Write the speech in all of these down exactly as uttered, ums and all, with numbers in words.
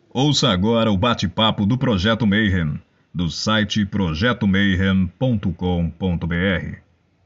Ouça agora o bate-papo do Projeto Mayhem, do site projeto mayhem ponto com ponto b r.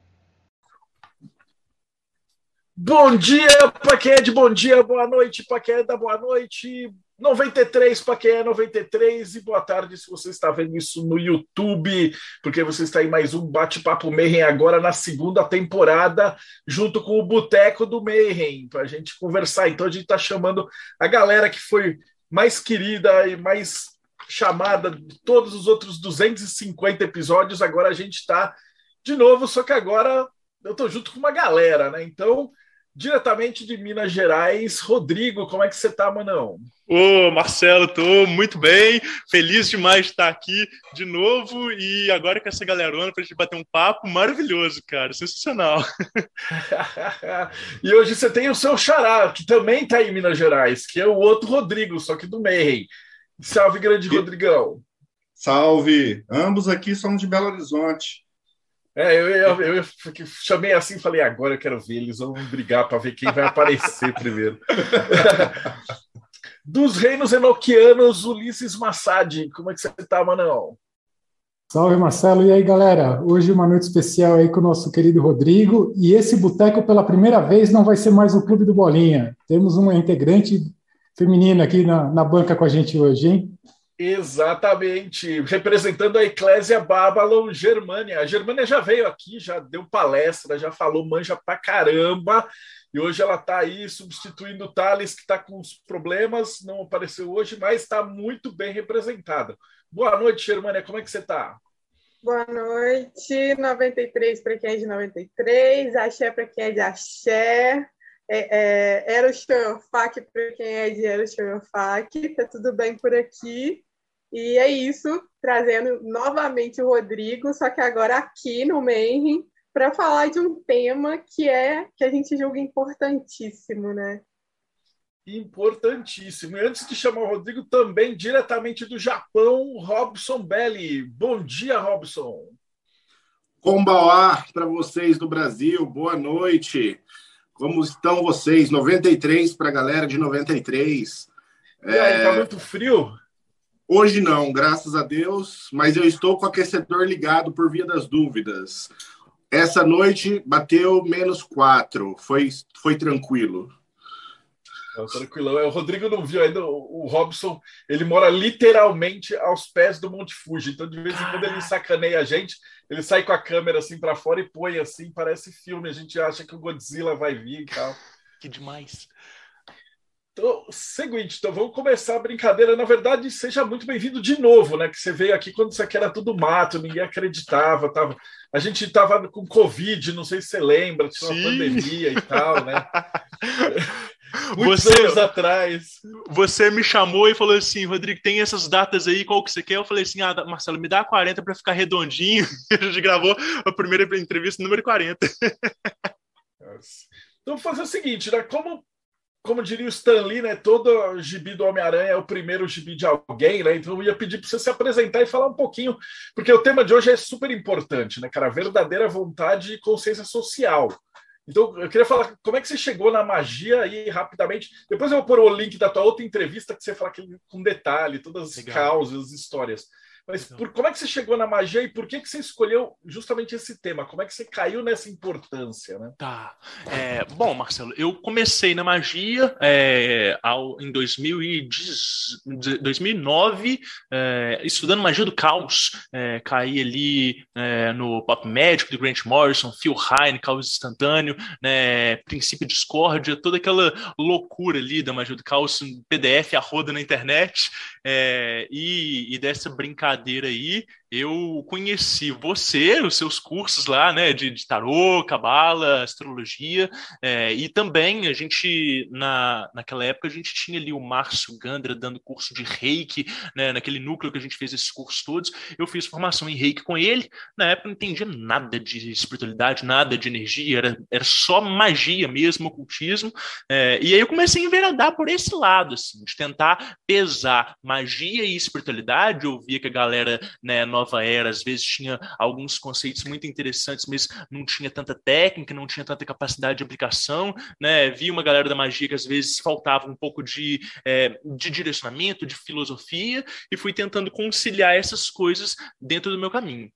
Bom dia para quem é de bom dia, boa noite para quem é da boa noite, noventa e três para quem é noventa e três e boa tarde se você está vendo isso no YouTube, porque você está em mais um Bate-Papo Mayhem agora na segunda temporada, junto com o Boteco do Mayhem, para a gente conversar. Então a gente está chamando a galera que foi mais querida e mais chamada de todos os outros duzentos e cinquenta episódios. Agora a gente está de novo, só que agora eu estou junto com uma galera, né? Então, diretamente de Minas Gerais, Rodrigo, como é que você tá, Manão? Ô, Marcelo, tô muito bem, feliz demais de estar aqui de novo e agora com essa galerona pra gente bater um papo maravilhoso, cara, sensacional. E hoje você tem o seu xará, que também tá em Minas Gerais, que é o outro Rodrigo, só que do Mayhem. Salve, grande que... Rodrigão. Salve, ambos aqui somos de Belo Horizonte. É, eu, eu, eu, eu chamei assim e falei, agora eu quero ver, eles vão brigar para ver quem vai aparecer primeiro. Dos reinos enoquianos, Ulisses Massad, como é que você tá, Manão? Salve, Marcelo. E aí, galera? Hoje uma noite especial aí com o nosso querido Rodrigo, e esse boteco pela primeira vez não vai ser mais o Clube do Bolinha. Temos uma integrante feminina aqui na, na banca com a gente hoje, hein? Exatamente, representando a Eclésia Babylon Germânia. A Germânia já veio aqui, já deu palestra, já falou, manja pra caramba, e hoje ela está aí substituindo o Thales, que está com os problemas, não apareceu hoje, mas está muito bem representada. Boa noite, Germânia, como é que você está? Boa noite, noventa e três para quem é de noventa e três, axé para quem é de axé, é, é, Erochoiofak para quem é de Erochoiofak, tá tudo bem por aqui. E é isso, trazendo novamente o Rodrigo, só que agora aqui no Mayhem, para falar de um tema que é que a gente julga importantíssimo, né? Importantíssimo. E antes de chamar o Rodrigo, também diretamente do Japão, Robson Belli. Bom dia, Robson. Konbawa para vocês do Brasil, boa noite. Como estão vocês? noventa e três para a galera de noventa e três. E aí, é... tá muito frio? Hoje não, graças a Deus, mas eu estou com o aquecedor ligado por via das dúvidas. Essa noite bateu menos quatro, foi, foi tranquilo. Não, tranquilão. O Rodrigo não viu ainda, o Robson, ele mora literalmente aos pés do Monte Fuji, então de vez em quando ele sacaneia a gente, ele sai com a câmera assim para fora e põe assim, parece filme, a gente acha que o Godzilla vai vir e tal. Que demais. Então, seguinte, então vamos começar a brincadeira. Na verdade, seja muito bem-vindo de novo, né? Que você veio aqui quando isso aqui era tudo mato, ninguém acreditava. Tava... A gente estava com Covid, não sei se você lembra, tinha uma Sim. pandemia e tal, né? Muitos você, anos atrás. Você me chamou e falou assim, Rodrigo, tem essas datas aí, qual que você quer? Eu falei assim, ah, Marcelo, me dá quarenta para ficar redondinho. A gente gravou a primeira entrevista número quarenta. Então, vou fazer o seguinte, né? Como Como diria o Stan Lee, né? Todo gibi do Homem-Aranha é o primeiro gibi de alguém, né? Então eu ia pedir para você se apresentar e falar um pouquinho, porque o tema de hoje é super importante, né, cara? Verdadeira vontade e consciência social. Então eu queria falar como é que você chegou na magia aí rapidamente. Depois eu vou pôr o link da tua outra entrevista que você fala com detalhe, todas as Legal. causas, as histórias. Mas por, como é que você chegou na magia e por que, que você escolheu justamente esse tema? Como é que você caiu nessa importância, né? Tá. É, bom, Marcelo, eu comecei na magia é, ao, em dois mil e nove, é, estudando magia do caos. É, caí ali é, no Pop Médico de Grant Morrison, Phil Hine, caos instantâneo, né, princípio discórdia, toda aquela loucura ali da magia do caos, P D F a roda na internet, é, e, e dessa brincadeira aí, eu conheci você, os seus cursos lá, né, de, de tarô, cabala, astrologia, é, e também a gente, na, naquela época, a gente tinha ali o Márcio Gandra dando curso de Reiki, né, naquele núcleo que a gente fez esses cursos todos, eu fiz formação em Reiki com ele, na época eu não entendia nada de espiritualidade, nada de energia, era, era só magia mesmo, ocultismo, é, e aí eu comecei a enveredar por esse lado, assim, de tentar pesar magia e espiritualidade, eu via que a galera, né, nós nova era, às vezes tinha alguns conceitos muito interessantes, mas não tinha tanta técnica, não tinha tanta capacidade de aplicação, né? Vi uma galera da magia que às vezes faltava um pouco de, é, de direcionamento, de filosofia, e fui tentando conciliar essas coisas dentro do meu caminho.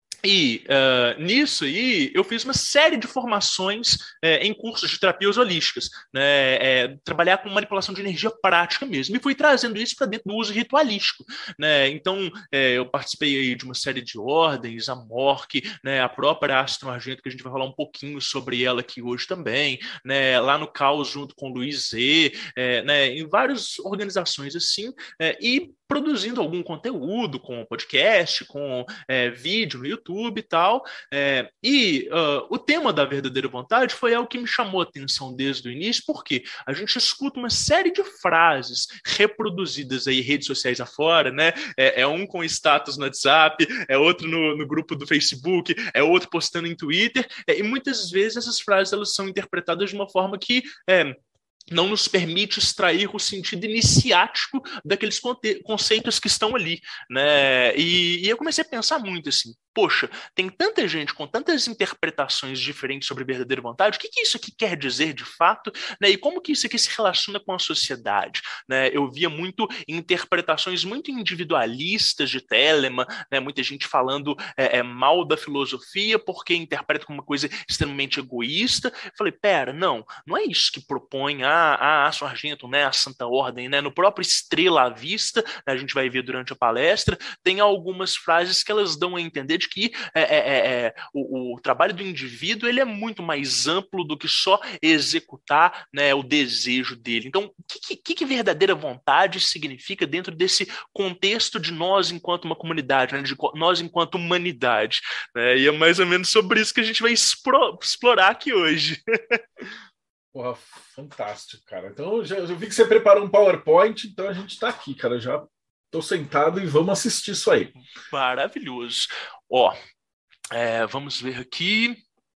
E uh, nisso aí eu fiz uma série de formações é, em cursos de terapias holísticas, né, é, trabalhar com manipulação de energia prática mesmo, e fui trazendo isso para dentro do uso ritualístico, né? Então é, eu participei aí de uma série de ordens, a Mork, né, a própria Astro Argento, que a gente vai falar um pouquinho sobre ela aqui hoje também, né, lá no Caos junto com o Luiz Z, é, né, em várias organizações assim, é, e produzindo algum conteúdo com podcast, com é, vídeo no YouTube e tal. É, e uh, o tema da verdadeira vontade foi algo que me chamou a atenção desde o início, porque a gente escuta uma série de frases reproduzidas aí em redes sociais afora, né? É, é um com status no WhatsApp, é outro no, no grupo do Facebook, é outro postando em Twitter, é, e muitas vezes essas frases elas são interpretadas de uma forma que é, não nos permite extrair o sentido iniciático daqueles conceitos que estão ali, né? E, e eu comecei a pensar muito assim, poxa, tem tanta gente com tantas interpretações diferentes sobre verdadeira vontade, o que, que isso aqui quer dizer de fato, né? E como que isso aqui se relaciona com a sociedade, né? Eu via muito interpretações muito individualistas de Telemann, né? Muita gente falando é, é, mal da filosofia porque interpreta como uma coisa extremamente egoísta. Eu falei, pera, não, não é isso que propõe a, a Astro Argento, né? A Santa Ordem, né? No próprio Estrela à Vista, né? A gente vai ver durante a palestra, tem algumas frases que elas dão a entender de que é, é, é, o, o trabalho do indivíduo ele é muito mais amplo do que só executar, né, o desejo dele. Então, o que, que, que verdadeira vontade significa dentro desse contexto de nós enquanto uma comunidade, né, de nós enquanto humanidade? Né? E é mais ou menos sobre isso que a gente vai expro, explorar aqui hoje. Porra, fantástico, cara. Então, já, eu vi que você preparou um PowerPoint, então a gente está aqui, cara. Já estou sentado e vamos assistir isso aí. Maravilhoso. Ó, é, vamos ver aqui.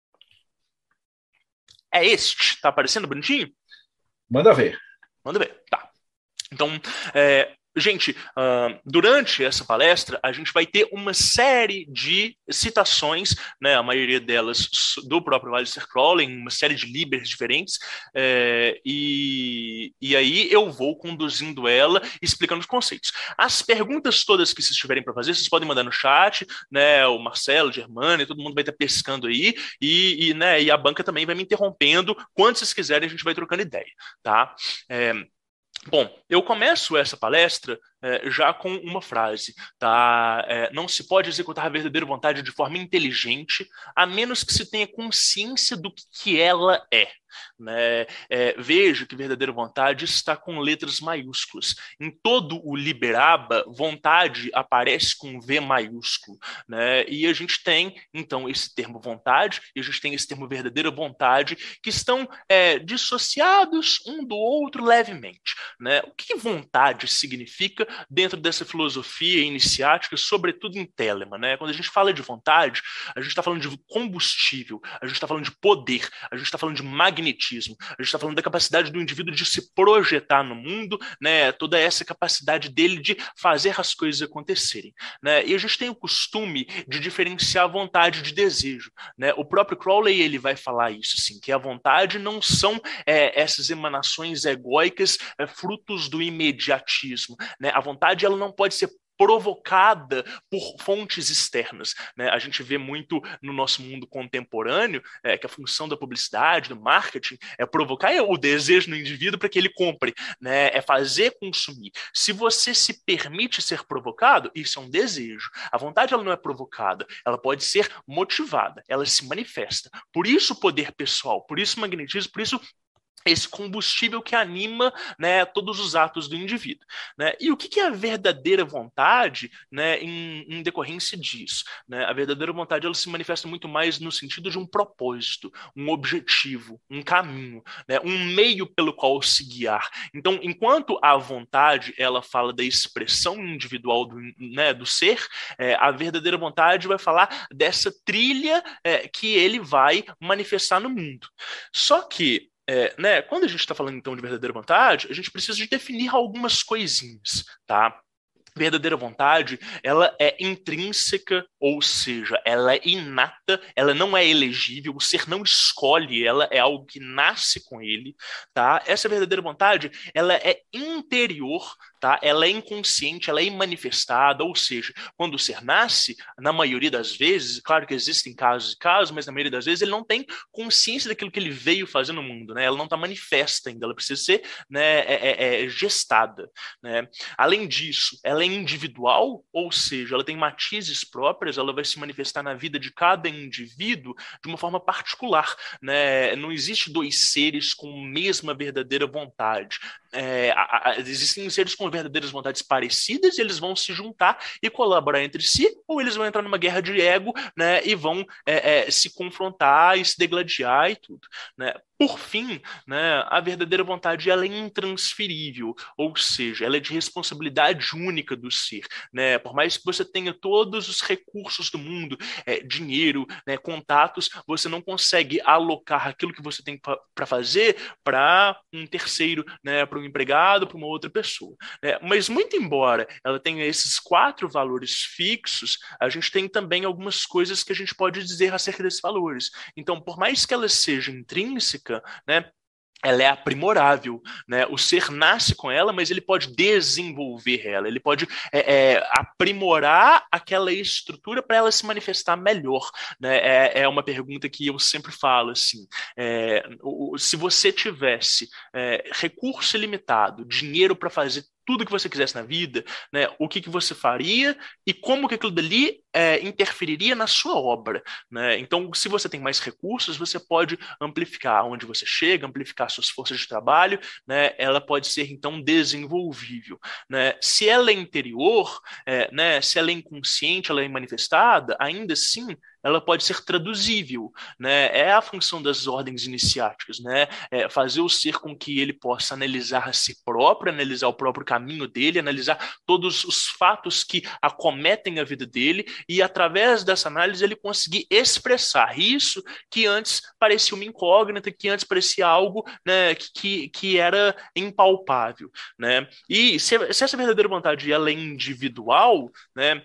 É este, tá aparecendo bonitinho? Manda ver. Manda ver, tá. Então, é, gente, uh, durante essa palestra, a gente vai ter uma série de citações, né, a maioria delas do próprio Aleister Crowley, uma série de líderes diferentes, é, e, e aí eu vou conduzindo ela, explicando os conceitos. As perguntas todas que vocês tiverem para fazer, vocês podem mandar no chat, né, o Marcelo, o Germano, todo mundo vai estar pescando aí, e, e, né, e a banca também vai me interrompendo, quando vocês quiserem a gente vai trocando ideia, tá? É, Bom, eu começo essa palestra é, já com uma frase, tá? É, não se pode executar a verdadeira vontade de forma inteligente, a menos que se tenha consciência do que, que ela é. Né? É, veja que verdadeira vontade está com letras maiúsculas. Em todo o Liberaba, vontade aparece com V maiúsculo. Né? E a gente tem, então, esse termo vontade, e a gente tem esse termo verdadeira vontade, que estão é, dissociados um do outro levemente. Né? O que vontade significa dentro dessa filosofia iniciática, sobretudo em Telemann? Né? Quando a gente fala de vontade, a gente está falando de combustível, a gente está falando de poder, a gente está falando de magnetismo, a gente está falando da capacidade do indivíduo de se projetar no mundo, né? Toda essa capacidade dele de fazer as coisas acontecerem. Né? E a gente tem o costume de diferenciar vontade de desejo. Né? O próprio Crowley ele vai falar isso, assim, que a vontade não são é, essas emanações egóicas é, frutos do imediatismo. Né? A vontade ela não pode ser provocada por fontes externas. Né? A gente vê muito no nosso mundo contemporâneo é, que a função da publicidade, do marketing, é provocar o desejo no indivíduo para que ele compre, né? É fazer consumir. Se você se permite ser provocado, isso é um desejo. A vontade ela não é provocada, ela pode ser motivada, ela se manifesta. Por isso o poder pessoal, por isso o magnetismo, por isso esse combustível que anima, né, todos os atos do indivíduo. Né? E o que é a verdadeira vontade, né, em, em decorrência disso? Né? A verdadeira vontade ela se manifesta muito mais no sentido de um propósito, um objetivo, um caminho, né, um meio pelo qual se guiar. Então, enquanto a vontade ela fala da expressão individual do, né, do ser, é, a verdadeira vontade vai falar dessa trilha é, que ele vai manifestar no mundo. Só que É, né, quando a gente está falando então de verdadeira vontade, a gente precisa de definir algumas coisinhas, tá? verdadeira vontade, ela é intrínseca, ou seja, ela é inata, ela não é elegível, o ser não escolhe, ela é algo que nasce com ele, tá? Essa verdadeira vontade, ela é interior, tá? Ela é inconsciente, ela é imanifestada, ou seja, quando o ser nasce, na maioria das vezes, claro que existem casos e casos, mas na maioria das vezes ele não tem consciência daquilo que ele veio fazer no mundo, né? Ela não está manifesta ainda, ela precisa ser, né, é, é, é gestada, né? Além disso, ela é individual, ou seja, ela tem matizes próprias, ela vai se manifestar na vida de cada indivíduo de uma forma particular, né? Não existe dois seres com a mesma verdadeira vontade. É, a, a, existem seres com verdadeiras vontades parecidas e eles vão se juntar e colaborar entre si, ou eles vão entrar numa guerra de ego, né, e vão é, é, se confrontar e se degladiar e tudo, né? Por fim, né, a verdadeira vontade ela é intransferível, ou seja, ela é de responsabilidade única do ser, né? Por mais que você tenha todos os recursos do mundo, é, dinheiro, né, contatos, você não consegue alocar aquilo que você tem para fazer para um terceiro, né, para um empregado, para uma outra pessoa, né? Mas muito embora ela tenha esses quatro valores fixos, a gente tem também algumas coisas que a gente pode dizer acerca desses valores. Então, por mais que ela seja intrínseca, né, ela é aprimorável, né? O ser nasce com ela, mas ele pode desenvolver ela, ele pode é, é, aprimorar aquela estrutura para ela se manifestar melhor, né? É, é uma pergunta que eu sempre falo assim: é, o, se você tivesse é, recurso ilimitado, dinheiro para fazer tudo que você quisesse na vida, né, o que, que você faria e como que aquilo dali é, interferiria na sua obra, né? Então, se você tem mais recursos, você pode amplificar onde você chega, amplificar suas forças de trabalho, né? Ela pode ser, então, desenvolvível, né? Se ela é interior, é, né, se ela é inconsciente, ela é manifestada, ainda assim, ela pode ser traduzível, né? É a função das ordens iniciáticas, né? É fazer o ser com que ele possa analisar a si próprio, analisar o próprio caminho dele, analisar todos os fatos que acometem a vida dele e, através dessa análise, ele conseguir expressar isso que antes parecia uma incógnita, que antes parecia algo, né, que, que era impalpável, né? E se, se essa verdadeira vontade ela é individual, né,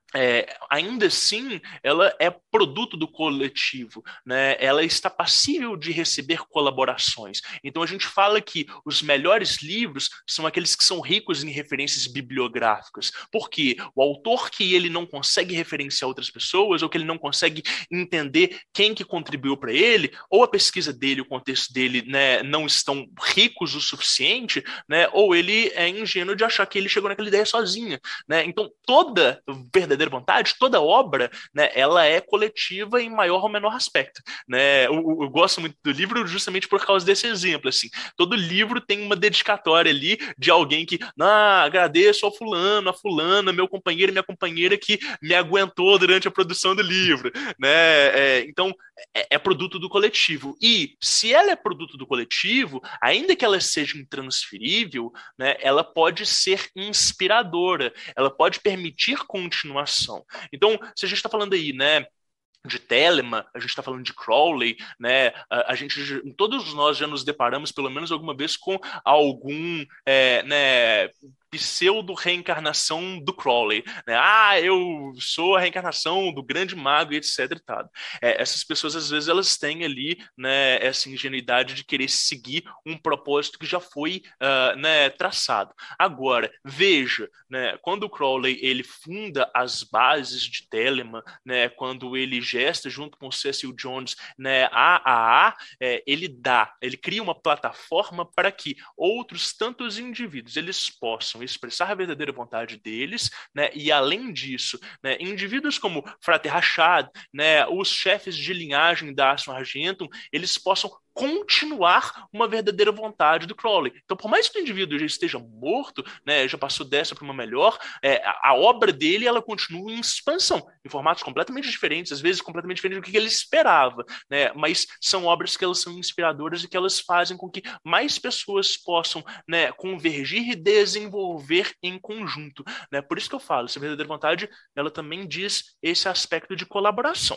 É, ainda assim, ela é produto do coletivo, né? Ela está passível de receber colaborações. Então, a gente fala que os melhores livros são aqueles que são ricos em referências bibliográficas, porque o autor que ele não consegue referenciar outras pessoas, ou que ele não consegue entender quem que contribuiu para ele, ou a pesquisa dele, o contexto dele, né, não estão ricos o suficiente, né, ou ele é ingênuo de achar que ele chegou naquela ideia sozinho, né? Então, toda verdadeira vontade, toda obra, né, ela é coletiva em maior ou menor aspecto, né? Eu, eu, eu gosto muito do livro justamente por causa desse exemplo, assim. Todo livro tem uma dedicatória ali de alguém que, ah, agradeço ao fulano, a fulana, meu companheiro e minha companheira que me aguentou durante a produção do livro, né? É, então, é, é produto do coletivo. E se ela é produto do coletivo, ainda que ela seja intransferível, né, ela pode ser inspiradora, ela pode permitir continuação. Então, se a gente está falando aí, né, de Telemann, a gente está falando de Crowley, né? A, a gente, todos nós já nos deparamos pelo menos alguma vez com algum, é, né, pseudo-reencarnação do Crowley, né? Ah, eu sou a reencarnação do grande mago e etc e tal. É, essas pessoas, às vezes, elas têm ali, né, essa ingenuidade de querer seguir um propósito que já foi, uh, né, traçado. Agora, veja, né, quando o Crowley ele funda as bases de Telemann, né, quando ele gesta junto com Cecil Jones, né, a A A, é, ele dá, ele cria uma plataforma para que outros tantos indivíduos eles possam expressar a verdadeira vontade deles, né, e além disso, né, indivíduos como Frater Rachad, né, os chefes de linhagem da Aston Argentum, eles possam continuar uma verdadeira vontade do Crowley. Então, por mais que o indivíduo já esteja morto, né, já passou dessa para uma melhor, é, a, a obra dele ela continua em expansão, em formatos completamente diferentes, às vezes completamente diferentes do que ele esperava, né, mas são obras que elas são inspiradoras e que elas fazem com que mais pessoas possam, né, convergir e desenvolver em conjunto, né? Por isso que eu falo, essa verdadeira vontade, ela também diz esse aspecto de colaboração,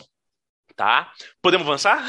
tá? Podemos avançar?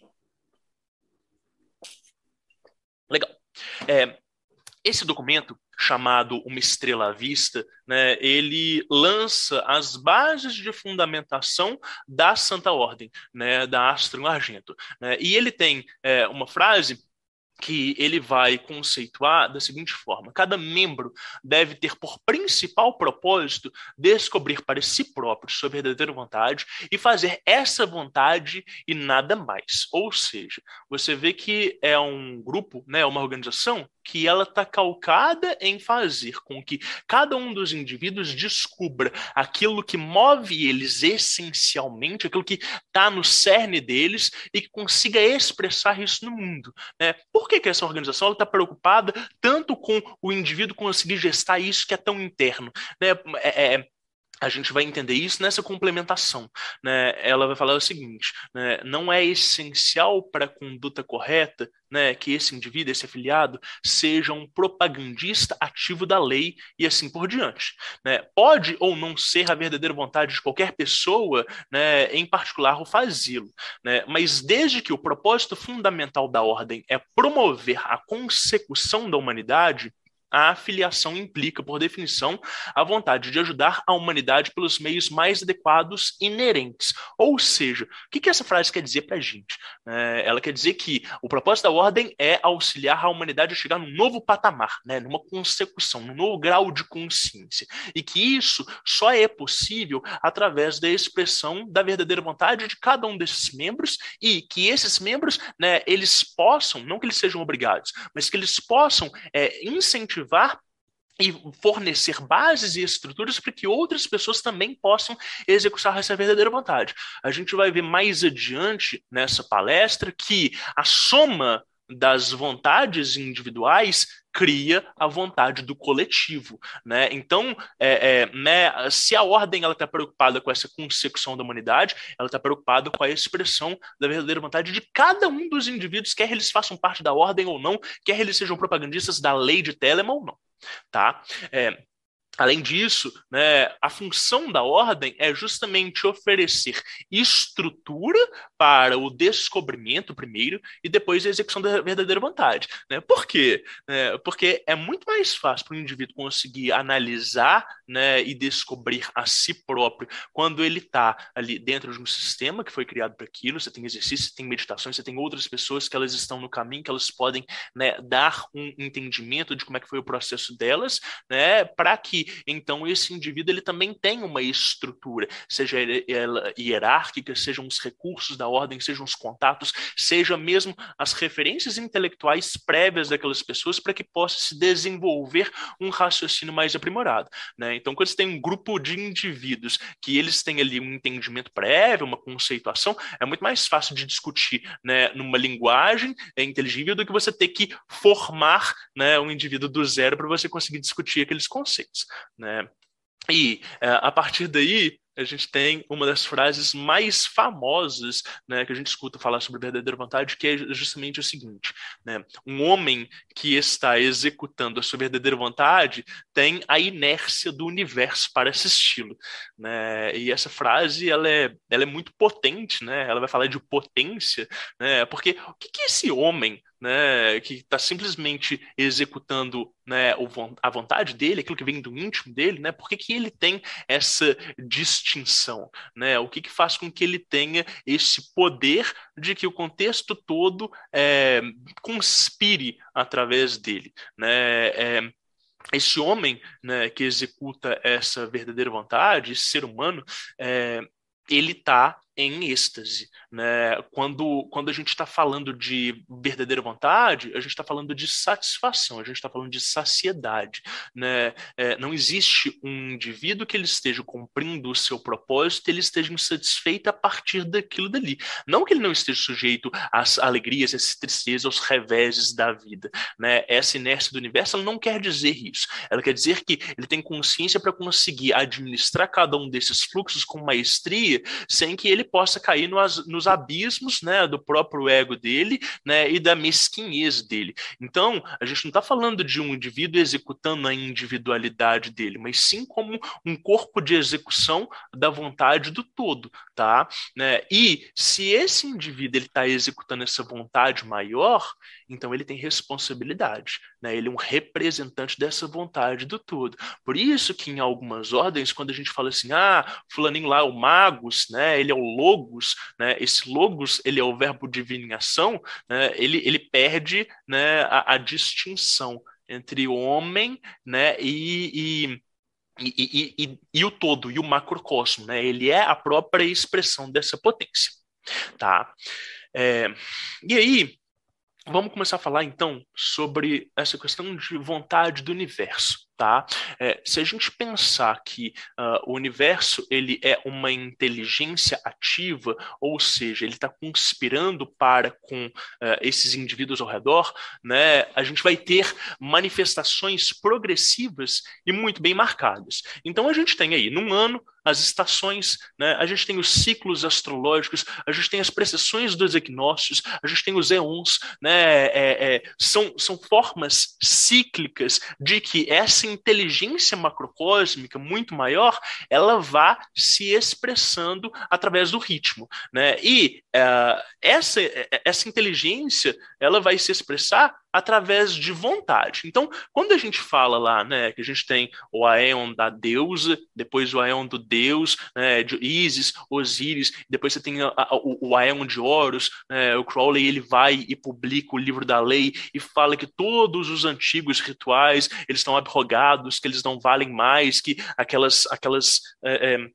Legal. É, esse documento chamado Uma Estrela à Vista, né, ele lança as bases de fundamentação da Santa Ordem, né, da Astra Argento. Né, e ele tem é, uma frase que ele vai conceituar da seguinte forma: cada membro deve ter por principal propósito descobrir para si próprio sua verdadeira vontade e fazer essa vontade e nada mais. Ou seja, você vê que é um grupo, né, uma organização que ela está calcada em fazer com que cada um dos indivíduos descubra aquilo que move eles essencialmente, aquilo que está no cerne deles e que consiga expressar isso no mundo. Né? Por que, que essa organização está preocupada tanto com o indivíduo conseguir gestar isso que é tão interno? Né? É, é, a gente vai entender isso nessa complementação. Né? Ela vai falar o seguinte, né? Não é essencial para a conduta correta, né, que esse indivíduo, esse afiliado, seja um propagandista ativo da lei e assim por diante. Né? Pode ou não ser a verdadeira vontade de qualquer pessoa, né, em particular o fazê-lo. Né? Mas desde que o propósito fundamental da ordem é promover a consecução da humanidade, a afiliação implica, por definição, a vontade de ajudar a humanidade pelos meios mais adequados inerentes. Ou seja, o que, que essa frase quer dizer para a gente? É, ela quer dizer que o propósito da ordem é auxiliar a humanidade a chegar num novo patamar, né, numa consecução, num novo grau de consciência. E que isso só é possível através da expressão da verdadeira vontade de cada um desses membros e que esses membros, né, eles possam, não que eles sejam obrigados, mas que eles possam é, incentivar e fornecer bases e estruturas para que outras pessoas também possam executar essa verdadeira vontade. A gente vai ver mais adiante nessa palestra que a soma das vontades individuais cria a vontade do coletivo. Né? Então, é, é, né, se a ordem está preocupada com essa consecução da humanidade, ela está preocupada com a expressão da verdadeira vontade de cada um dos indivíduos, quer eles façam parte da ordem ou não, quer eles sejam propagandistas da lei de Telemann ou não. Tá? É, Além disso, né, a função da ordem é justamente oferecer estrutura para o descobrimento primeiro e depois a execução da verdadeira vontade. Né? Por quê? É, porque é muito mais fácil para o indivíduo conseguir analisar, né, e descobrir a si próprio quando ele está ali dentro de um sistema que foi criado para aquilo. Você tem exercício, você tem meditações, você tem outras pessoas que elas estão no caminho, que elas podem, né, dar um entendimento de como é que foi o processo delas, né, para que então esse indivíduo ele também tem uma estrutura, seja ela hierárquica, sejam os recursos da ordem, sejam os contatos, seja mesmo as referências intelectuais prévias daquelas pessoas para que possa se desenvolver um raciocínio mais aprimorado. Né? Então, quando você tem um grupo de indivíduos que eles têm ali um entendimento prévio, uma conceituação, é muito mais fácil de discutir, né, numa linguagem inteligível do que você ter que formar, né, um indivíduo do zero para você conseguir discutir aqueles conceitos. Né? E a partir daí a gente tem uma das frases mais famosas, né, que a gente escuta falar sobre verdadeira vontade, que é justamente o seguinte, né? Um homem que está executando a sua verdadeira vontade tem a inércia do universo para assisti-lo. Né? E essa frase ela é, ela é muito potente, né? Ela vai falar de potência, né? Porque o que, que esse homem, né, que está simplesmente executando, né, a vontade dele, aquilo que vem do íntimo dele, né, por que, que ele tem essa distinção? Né? O que, que faz com que ele tenha esse poder de que o contexto todo é, conspire através dele? Né? É, esse homem, né, que executa essa verdadeira vontade, esse ser humano, é, ele está em êxtase. Né? Quando, quando a gente está falando de verdadeira vontade, a gente está falando de satisfação, a gente está falando de saciedade. Né? É, não existe um indivíduo que ele esteja cumprindo o seu propósito, ele esteja insatisfeito a partir daquilo dali. Não que ele não esteja sujeito às alegrias, às tristezas, aos reveses da vida. Né? Essa inércia do universo ela não quer dizer isso. Ela quer dizer que ele tem consciência para conseguir administrar cada um desses fluxos com maestria, sem que ele possa cair nos, nos abismos, né, do próprio ego dele, né, e da mesquinhez dele. Então, a gente não está falando de um indivíduo executando a individualidade dele, mas sim como um corpo de execução da vontade do todo, tá? Né? E se esse indivíduo está executando essa vontade maior, então ele tem responsabilidade, né? Ele é um representante dessa vontade do todo. Por isso que em algumas ordens, quando a gente fala assim, ah, fulaninho lá é o Magus, né? Ele é o Logos, né? Esse Logos, ele é o verbo divino em ação, né? ele, ele perde, né, a, a distinção entre o homem, né, e, e E, e, e, e o todo, e o macrocosmo, né? Ele é a própria expressão dessa potência, tá? É, e aí, vamos começar a falar, então, sobre essa questão de vontade do universo, tá? É, se a gente pensar que uh, o universo ele é uma inteligência ativa, ou seja, ele está conspirando para com uh, esses indivíduos ao redor, né, a gente vai ter manifestações progressivas e muito bem marcadas. Então a gente tem aí, num ano, as estações, né, a gente tem os ciclos astrológicos, a gente tem as precessões dos equinócios, a gente tem os éons, né, é, é, são, são formas cíclicas de que essa inteligência macrocósmica muito maior, ela vá se expressando através do ritmo, né? E uh, essa, essa inteligência, ela vai se expressar através de vontade. Então, quando a gente fala lá, né, que a gente tem o Aeon da deusa, depois o Aeon do deus, né, de Ísis, Osíris, depois você tem a, a, o, o Aeon de Horus, né, o Crowley, ele vai e publica o livro da lei e fala que todos os antigos rituais, eles estão abrogados, que eles não valem mais, que aquelas, aquelas, é, é,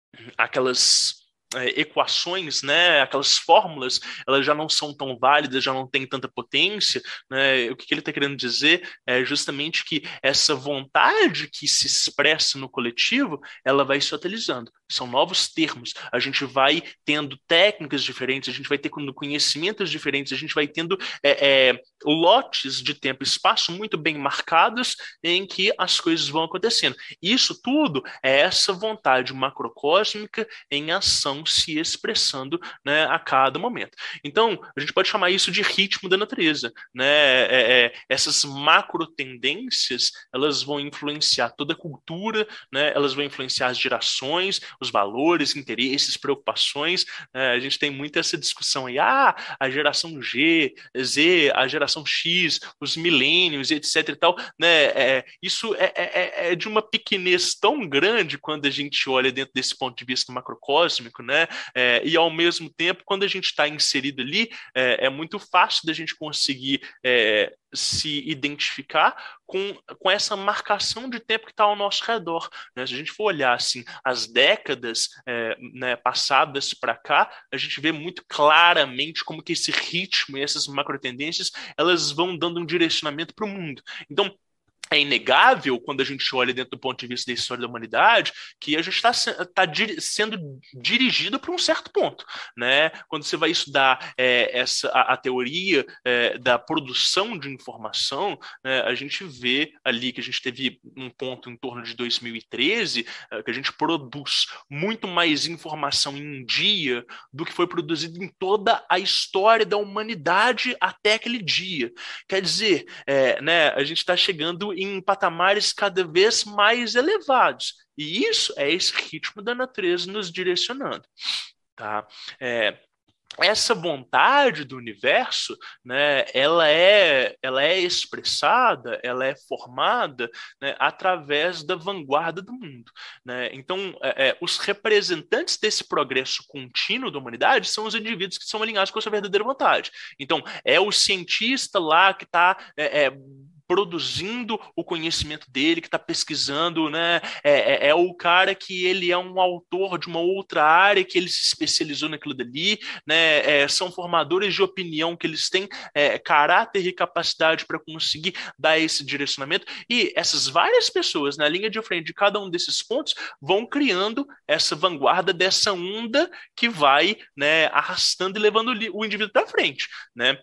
aquelas É, equações, né, aquelas fórmulas, elas já não são tão válidas, já não têm tanta potência, né? O que, que ele está querendo dizer é justamente que essa vontade que se expressa no coletivo, ela vai se atualizando. São novos termos. A gente vai tendo técnicas diferentes, a gente vai ter conhecimentos diferentes, a gente vai tendo é, é, lotes de tempo e espaço muito bem marcados em que as coisas vão acontecendo. Isso tudo é essa vontade macrocósmica em ação se expressando, né, a cada momento. Então, a gente pode chamar isso de ritmo da natureza, né? É, é, essas macro tendências, elas vão influenciar toda a cultura, né? Elas vão influenciar as gerações, os valores, interesses, preocupações, né? A gente tem muito essa discussão aí, ah, a geração G, Z, a geração X, os milênios, etc e tal, né? É, isso é, é, é de uma pequenez tão grande quando a gente olha dentro desse ponto de vista macrocósmico, né? É, e ao mesmo tempo, quando a gente está inserido ali, é, é muito fácil da gente conseguir é, se identificar com, com essa marcação de tempo que está ao nosso redor, né? Se a gente for olhar assim, as décadas é, né, passadas para cá, a gente vê muito claramente como que esse ritmo e essas macro tendências, elas vão dando um direcionamento para o mundo. Então, é inegável, quando a gente olha dentro do ponto de vista da história da humanidade, que a gente está tá dir, sendo dirigido para um certo ponto, né? Quando você vai estudar é, essa, a, a teoria é, da produção de informação, né, a gente vê ali que a gente teve um ponto em torno de dois mil e treze, é, que a gente produz muito mais informação em um dia do que foi produzido em toda a história da humanidade até aquele dia. Quer dizer, é, né, a gente está chegando em patamares cada vez mais elevados. E isso é esse ritmo da natureza nos direcionando. Tá? É, essa vontade do universo, né, ela, é, ela é expressada, ela é formada, né, através da vanguarda do mundo. Né? Então, é, é, os representantes desse progresso contínuo da humanidade são os indivíduos que são alinhados com a sua verdadeira vontade. Então, é o cientista lá que está é, é, produzindo o conhecimento dele, que está pesquisando, né? É, é, é o cara que ele é um autor de uma outra área, que ele se especializou naquilo dali, né? É, são formadores de opinião que eles têm é, caráter e capacidade para conseguir dar esse direcionamento, e essas várias pessoas na linha de frente de cada um desses pontos vão criando essa vanguarda dessa onda que vai, né, arrastando e levando o indivíduo para frente, né?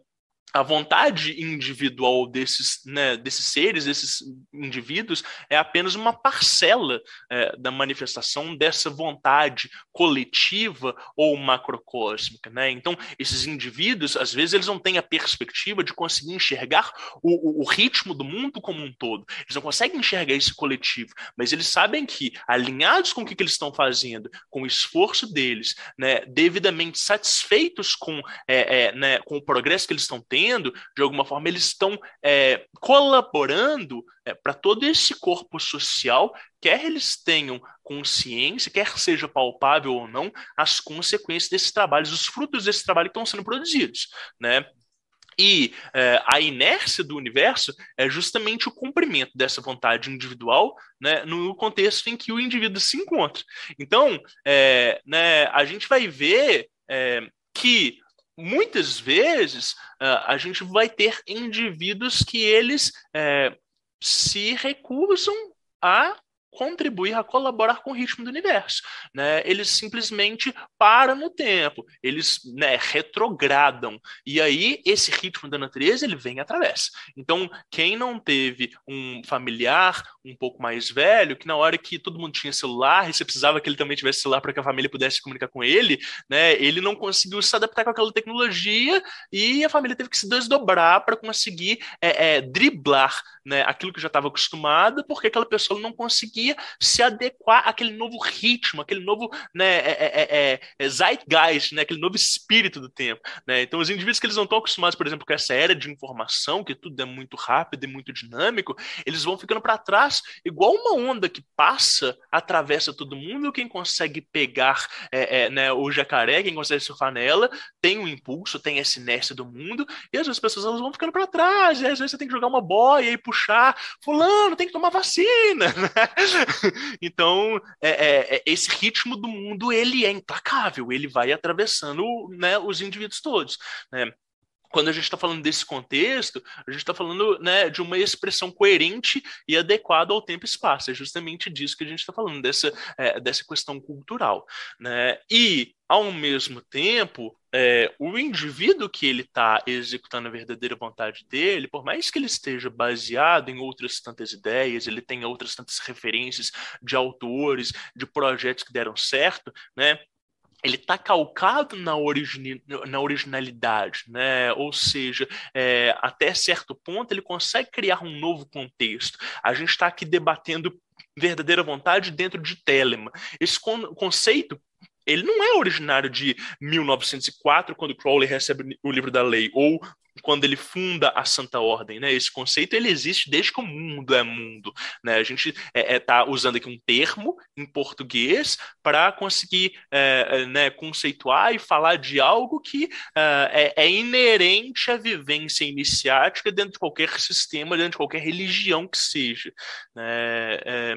a vontade individual desses, né, desses seres, desses indivíduos, é apenas uma parcela é, da manifestação dessa vontade coletiva ou macrocósmica, né? Então, esses indivíduos, às vezes, eles não têm a perspectiva de conseguir enxergar o, o, o ritmo do mundo como um todo. Eles não conseguem enxergar esse coletivo, mas eles sabem que, alinhados com o que, que eles estão fazendo, com o esforço deles, né, devidamente satisfeitos com, é, é, né, com o progresso que eles estão tendo, de alguma forma, eles estão é, colaborando é, para todo esse corpo social, quer eles tenham consciência, quer seja palpável ou não, as consequências desses trabalhos, os frutos desse trabalho que estão sendo produzidos, né? E é, a inércia do universo é justamente o cumprimento dessa vontade individual, né, no contexto em que o indivíduo se encontra. Então, é, né, a gente vai ver é, que muitas vezes uh, a gente vai ter indivíduos que eles é, se recusam a contribuir, a colaborar com o ritmo do universo, né? Eles simplesmente param no tempo, eles, né, retrogradam, e aí esse ritmo da natureza ele vem e atravessa. Então, quem não teve um familiar um pouco mais velho, que na hora que todo mundo tinha celular, e você precisava que ele também tivesse celular para que a família pudesse se comunicar com ele, né, ele não conseguiu se adaptar com aquela tecnologia, e a família teve que se desdobrar para conseguir é, é, driblar, né, aquilo que já estava acostumado, porque aquela pessoa não conseguia se adequar àquele novo ritmo, aquele novo, né, é, é, é, zeitgeist, né, aquele novo espírito do tempo, né? Então, os indivíduos que eles não estão acostumados, por exemplo, com essa era de informação, que tudo é muito rápido e muito dinâmico, eles vão ficando para trás, igual uma onda que passa, atravessa todo mundo, quem consegue pegar é, é, né, o jacaré, quem consegue surfar nela, tem um impulso, tem essa inércia do mundo, e às vezes as pessoas elas vão ficando para trás, e às vezes você tem que jogar uma boia e puxar, fulano, tem que tomar vacina, né? Então, é, é, esse ritmo do mundo, ele é implacável, ele vai atravessando, né, os indivíduos todos, né? Quando a gente está falando desse contexto, a gente está falando, né, de uma expressão coerente e adequada ao tempo e espaço. É justamente disso que a gente está falando, dessa, é, dessa questão cultural, né? E, ao mesmo tempo, é, o indivíduo que ele está executando a verdadeira vontade dele, por mais que ele esteja baseado em outras tantas ideias, ele tenha outras tantas referências de autores, de projetos que deram certo, né? Ele está calcado na, origini na originalidade, né? Ou seja, é, até certo ponto ele consegue criar um novo contexto. A gente está aqui debatendo verdadeira vontade dentro de Telemann. Esse con conceito ele não é originário de mil novecentos e quatro, quando Crowley recebe o livro da lei, ou quando ele funda a Santa Ordem, né? Esse conceito ele existe desde que o mundo é mundo, né? A gente está é, é, tá usando aqui um termo em português para conseguir é, é, né, conceituar e falar de algo que é, é inerente à vivência iniciática dentro de qualquer sistema, dentro de qualquer religião que seja, né? É,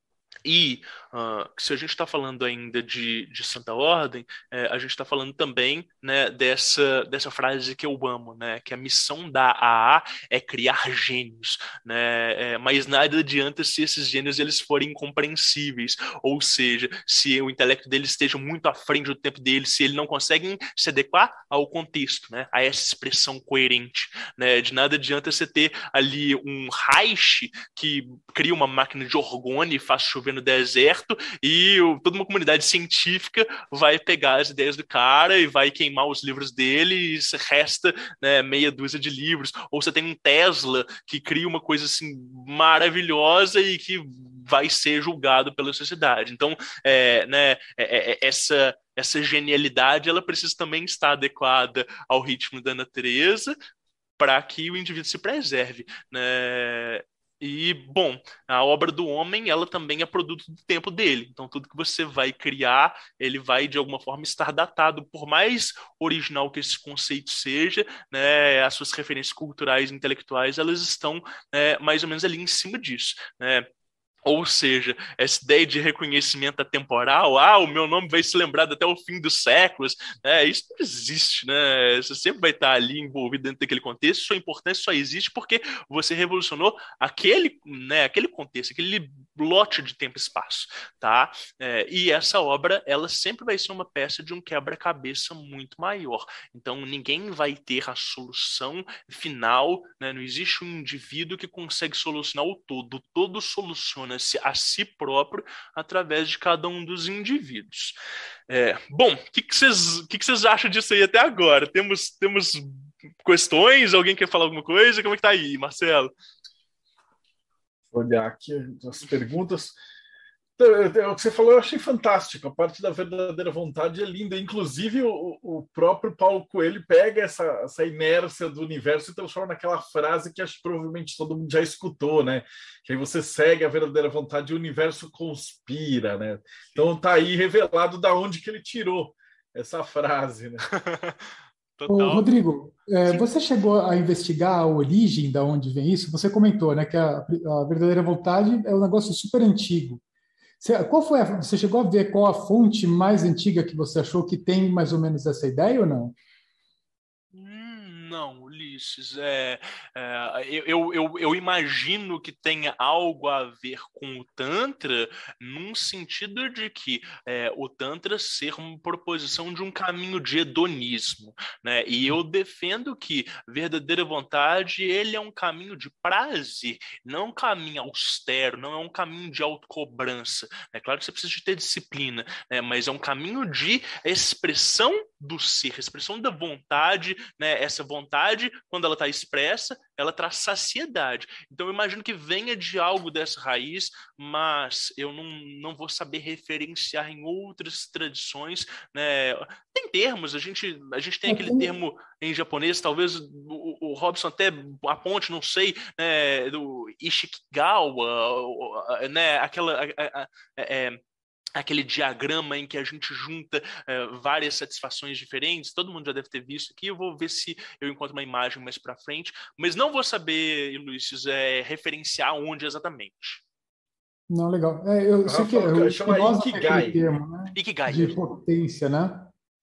E uh, se a gente está falando ainda de, de Santa Ordem, é, a gente está falando também, né, dessa, dessa frase que eu amo, né, que a missão da A A é criar gênios, né, é, mas nada adianta se esses gênios eles forem incompreensíveis, ou seja, se o intelecto deles esteja muito à frente do tempo deles, se eles não conseguem se adequar ao contexto, né, a essa expressão coerente, né, de nada adianta você ter ali um Reich que cria uma máquina de orgone e faz chover no deserto e o, toda uma comunidade científica vai pegar as ideias do cara e vai queimar os livros dele e resta, né, meia dúzia de livros. Ou você tem um Tesla que cria uma coisa assim maravilhosa e que vai ser julgado pela sociedade. Então, é, né, é, é, essa essa genialidade ela precisa também estar adequada ao ritmo da natureza para que o indivíduo se preserve, né? E, bom, a obra do homem, ela também é produto do tempo dele. Então, tudo que você vai criar, ele vai, de alguma forma, estar datado. Por mais original que esse conceito seja, né, as suas referências culturais e intelectuais, elas estão, né, mais ou menos ali em cima disso, né? Ou seja, essa ideia de reconhecimento atemporal, ah, o meu nome vai ser lembrado até o fim dos séculos, né? Isso não existe, né? Você sempre vai estar ali envolvido dentro daquele contexto, sua importância só existe porque você revolucionou aquele, né, aquele contexto, aquele lote de tempo e espaço, tá? É, e essa obra, ela sempre vai ser uma peça de um quebra-cabeça muito maior. Então, ninguém vai ter a solução final, né? Não existe um indivíduo que consegue solucionar o todo. O todo soluciona-se a si próprio através de cada um dos indivíduos. É, bom, o que, que, vocês, que, que vocês acham disso aí até agora? Temos, temos questões? Alguém quer falar alguma coisa? Como é que tá aí, Marcelo? Vou olhar aqui as perguntas. O que você falou eu achei fantástico. A parte da verdadeira vontade é linda. Inclusive, o, o próprio Paulo Coelho pega essa, essa inércia do universo e transforma naquela frase que acho que provavelmente todo mundo já escutou, né? Que aí você segue a verdadeira vontade e o universo conspira, né? Então tá aí revelado da onde que ele tirou essa frase, né? Ô, Rodrigo, é, você chegou a investigar a origem da onde vem isso? Você comentou, né, que a, a verdadeira vontade é um negócio super antigo. Você, qual foi a, você chegou a ver qual a fonte mais antiga que você achou que tem mais ou menos essa ideia ou não? Hum, não, Ulisses, é, é, eu, eu, eu imagino que tenha algo a ver com o Tantra, num sentido de que é, o Tantra ser uma proposição de um caminho de hedonismo, né? E eu defendo que verdadeira vontade, ele é um caminho de prazer, não um caminho austero, não é um caminho de autocobrança. É claro que você precisa de ter disciplina, né? Mas é um caminho de expressão do ser, expressão da vontade, né? Essa vontade, quando ela está expressa, ela traz saciedade. Então, eu imagino que venha de algo dessa raiz, mas eu não, não vou saber referenciar em outras tradições, né? Tem termos, a gente, a gente tem aquele termo em japonês, talvez o, o Robson até aponte, não sei, né, do Ishikigawa, né? Aquela... A, a, a, é, aquele diagrama em que a gente junta uh, várias satisfações diferentes, todo mundo já deve ter visto aqui, eu vou ver se eu encontro uma imagem mais para frente, mas não vou saber, Luiz, é, referenciar onde exatamente. Não, legal. É, eu sei que eu, chama Ikigai. Termo, né? Ikigai. De potência, né?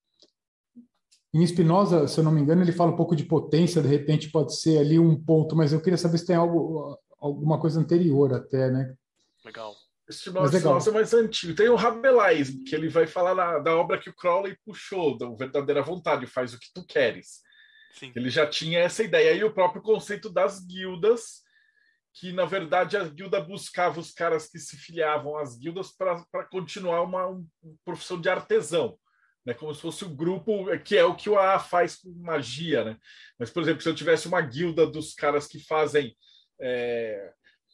Em Spinoza, se eu não me engano, ele fala um pouco de potência, de repente pode ser ali um ponto, mas eu queria saber se tem algo, alguma coisa anterior até, né? Legal. Esse nosso é mais antigo. Tem o Rabelais, que ele vai falar na, da obra que o Crowley puxou, da verdadeira vontade, faz o que tu queres. Sim. Ele já tinha essa ideia. E o próprio conceito das guildas, que na verdade a guilda buscava os caras que se filiavam às guildas para continuar uma, uma profissão de artesão, né? Como se fosse o grupo, que é o que o A A faz com magia, né? Mas, por exemplo, se eu tivesse uma guilda dos caras que fazem... É...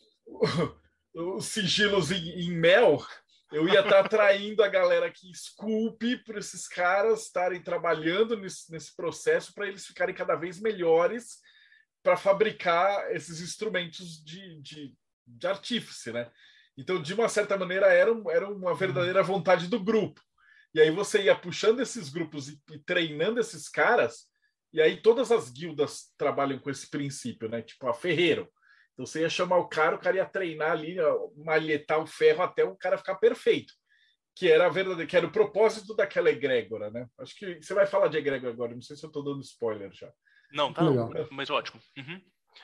os sigilos em, em mel, eu ia estar atraindo a galera que esculpe para esses caras estarem trabalhando nesse, nesse processo para eles ficarem cada vez melhores para fabricar esses instrumentos de, de, de artífice, né? Então, de uma certa maneira, era, era uma verdadeira vontade do grupo. E aí você ia puxando esses grupos e, e treinando esses caras, e aí todas as guildas trabalham com esse princípio, né? Tipo a Ferreiro. Então você ia chamar o cara, o cara ia treinar ali, malhetar o ferro até o cara ficar perfeito. Que era a verdade, que era o propósito daquela egrégora, né? Acho que você vai falar de egrégora agora, não sei se eu estou dando spoiler já. Não, tá não, mas ótimo. Uhum.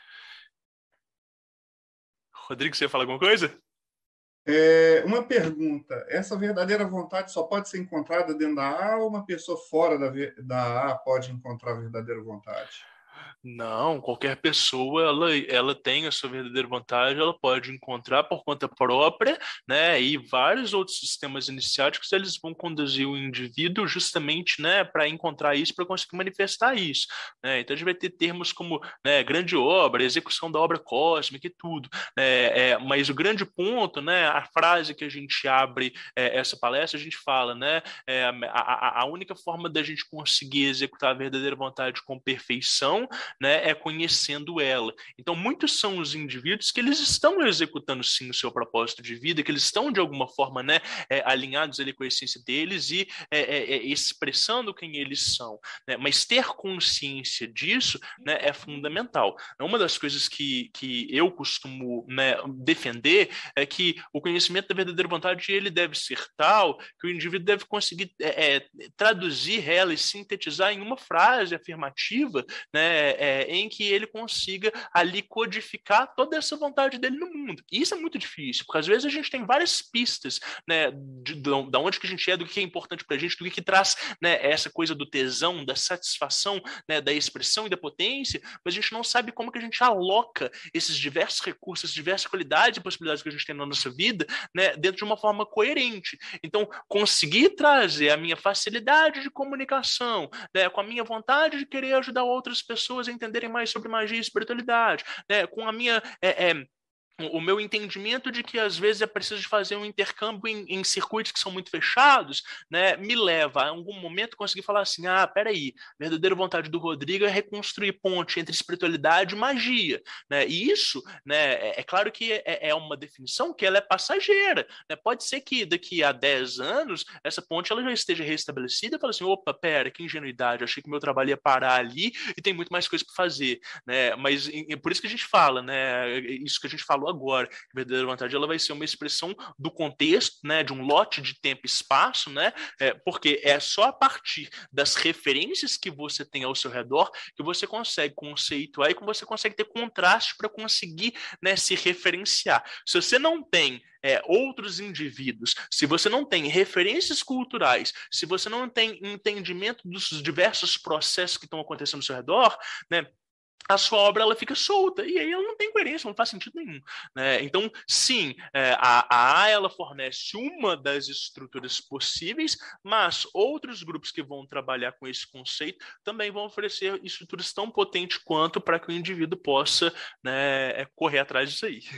Rodrigo, você ia falar alguma coisa? É, uma pergunta. Essa verdadeira vontade só pode ser encontrada dentro da A A ou uma pessoa fora da, da A A pode encontrar a verdadeira vontade? Não, qualquer pessoa, ela, ela tem a sua verdadeira vontade, ela pode encontrar por conta própria, né, e vários outros sistemas iniciáticos, eles vão conduzir o indivíduo justamente, né, para encontrar isso, para conseguir manifestar isso, né, então a gente vai ter termos como, né, grande obra, execução da obra cósmica e tudo, né, é, mas o grande ponto, né, a frase que a gente abre é, essa palestra, a gente fala, né, é, a, a, a única forma da gente conseguir executar a verdadeira vontade com perfeição, né, é conhecendo ela. Então, muitos são os indivíduos que eles estão executando sim o seu propósito de vida, que eles estão de alguma forma, né, é, alinhados ali com a essência deles e é, é, é, expressando quem eles são, né? Mas ter consciência disso, né, é fundamental. Uma das coisas que, que eu costumo, né, defender é que o conhecimento da verdadeira vontade ele deve ser tal que o indivíduo deve conseguir é, é, traduzir ela e sintetizar em uma frase afirmativa, né, é, é, em que ele consiga ali codificar toda essa vontade dele no mundo. E isso é muito difícil, porque às vezes a gente tem várias pistas, né, de, de, de onde que a gente é, do que é importante pra gente, do que, que traz, né, essa coisa do tesão, da satisfação, né, da expressão e da potência, mas a gente não sabe como que a gente aloca esses diversos recursos, essas diversas qualidades e possibilidades que a gente tem na nossa vida, né, dentro de uma forma coerente. Então, conseguir trazer a minha facilidade de comunicação, né, com a minha vontade de querer ajudar outras pessoas a entenderem mais sobre magia e espiritualidade, né, com a minha... É, é, o meu entendimento de que às vezes é preciso de fazer um intercâmbio em, em circuitos que são muito fechados, né, me leva a algum momento conseguir falar assim, ah, peraí, a verdadeira vontade do Rodrigo é reconstruir ponte entre espiritualidade e magia, né, e isso, né, é, é claro que é, é uma definição que ela é passageira, né, pode ser que daqui a dez anos essa ponte ela já esteja restabelecida e fala assim, opa, pera, que ingenuidade, achei que meu trabalho ia parar ali e tem muito mais coisa para fazer, né, mas e, por isso que a gente fala, né, isso que a gente falou agora, a verdadeira vontade ela vai ser uma expressão do contexto, né, de um lote de tempo e espaço, né, é, porque é só a partir das referências que você tem ao seu redor que você consegue conceituar e que você consegue ter contraste para conseguir, né, se referenciar. Se você não tem é, outros indivíduos, se você não tem referências culturais, se você não tem entendimento dos diversos processos que estão acontecendo ao seu redor, né, a sua obra ela fica solta, e aí ela não tem coerência, não faz sentido nenhum, né? Então, sim, é, a, a A ela fornece uma das estruturas possíveis, mas outros grupos que vão trabalhar com esse conceito também vão oferecer estruturas tão potentes quanto para que o indivíduo possa, né, correr atrás disso aí.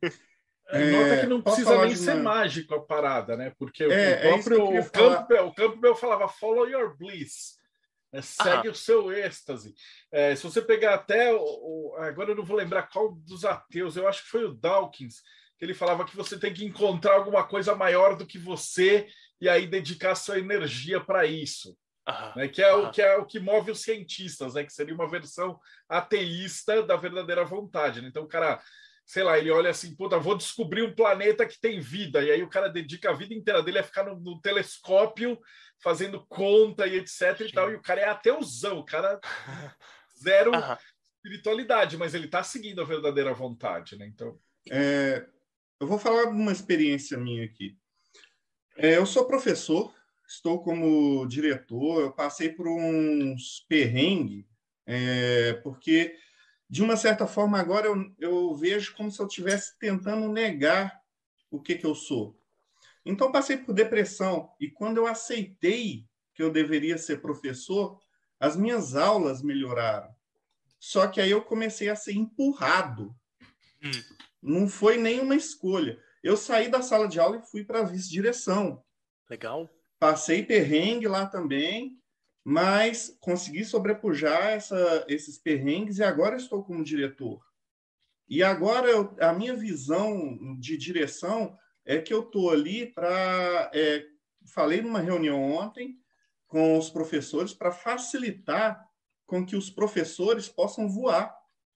É, nota que não precisa nem ser uma... mágico a parada, né? Porque é, o próprio é o Campbell, o Campbell falava follow your bliss. É, segue ah. o seu êxtase. É, se você pegar até o, o, agora eu não vou lembrar qual dos ateus, eu acho que foi o Dawkins, que ele falava que você tem que encontrar alguma coisa maior do que você e aí dedicar sua energia para isso. Ah. Né, que, é ah. o, que é o que move os cientistas, né, que seria uma versão ateísta da verdadeira vontade. Né? Então o cara, sei lá, ele olha assim, puta, vou descobrir um planeta que tem vida, e aí o cara dedica a vida inteira dele a ficar no, no telescópio fazendo conta e etc e tal, e o cara é ateuzão, o cara zero Aham. espiritualidade, mas ele está seguindo a verdadeira vontade, né? Então, é, eu vou falar de uma experiência minha aqui. É, eu sou professor, estou como diretor, eu passei por uns perrengues, é, porque de uma certa forma agora eu, eu vejo como se eu estivesse tentando negar o que que eu sou. Então, passei por depressão, e quando eu aceitei que eu deveria ser professor, as minhas aulas melhoraram. Só que aí eu comecei a ser empurrado. Hum. Não foi nenhuma escolha. Eu saí da sala de aula e fui para a vice-direção. Legal. Passei perrengue lá também, mas consegui sobrepujar essa, esses perrengues e agora estou como diretor. E agora eu, a minha visão de direção é que eu estou ali para... É, falei numa reunião ontem com os professores para facilitar com que os professores possam voar.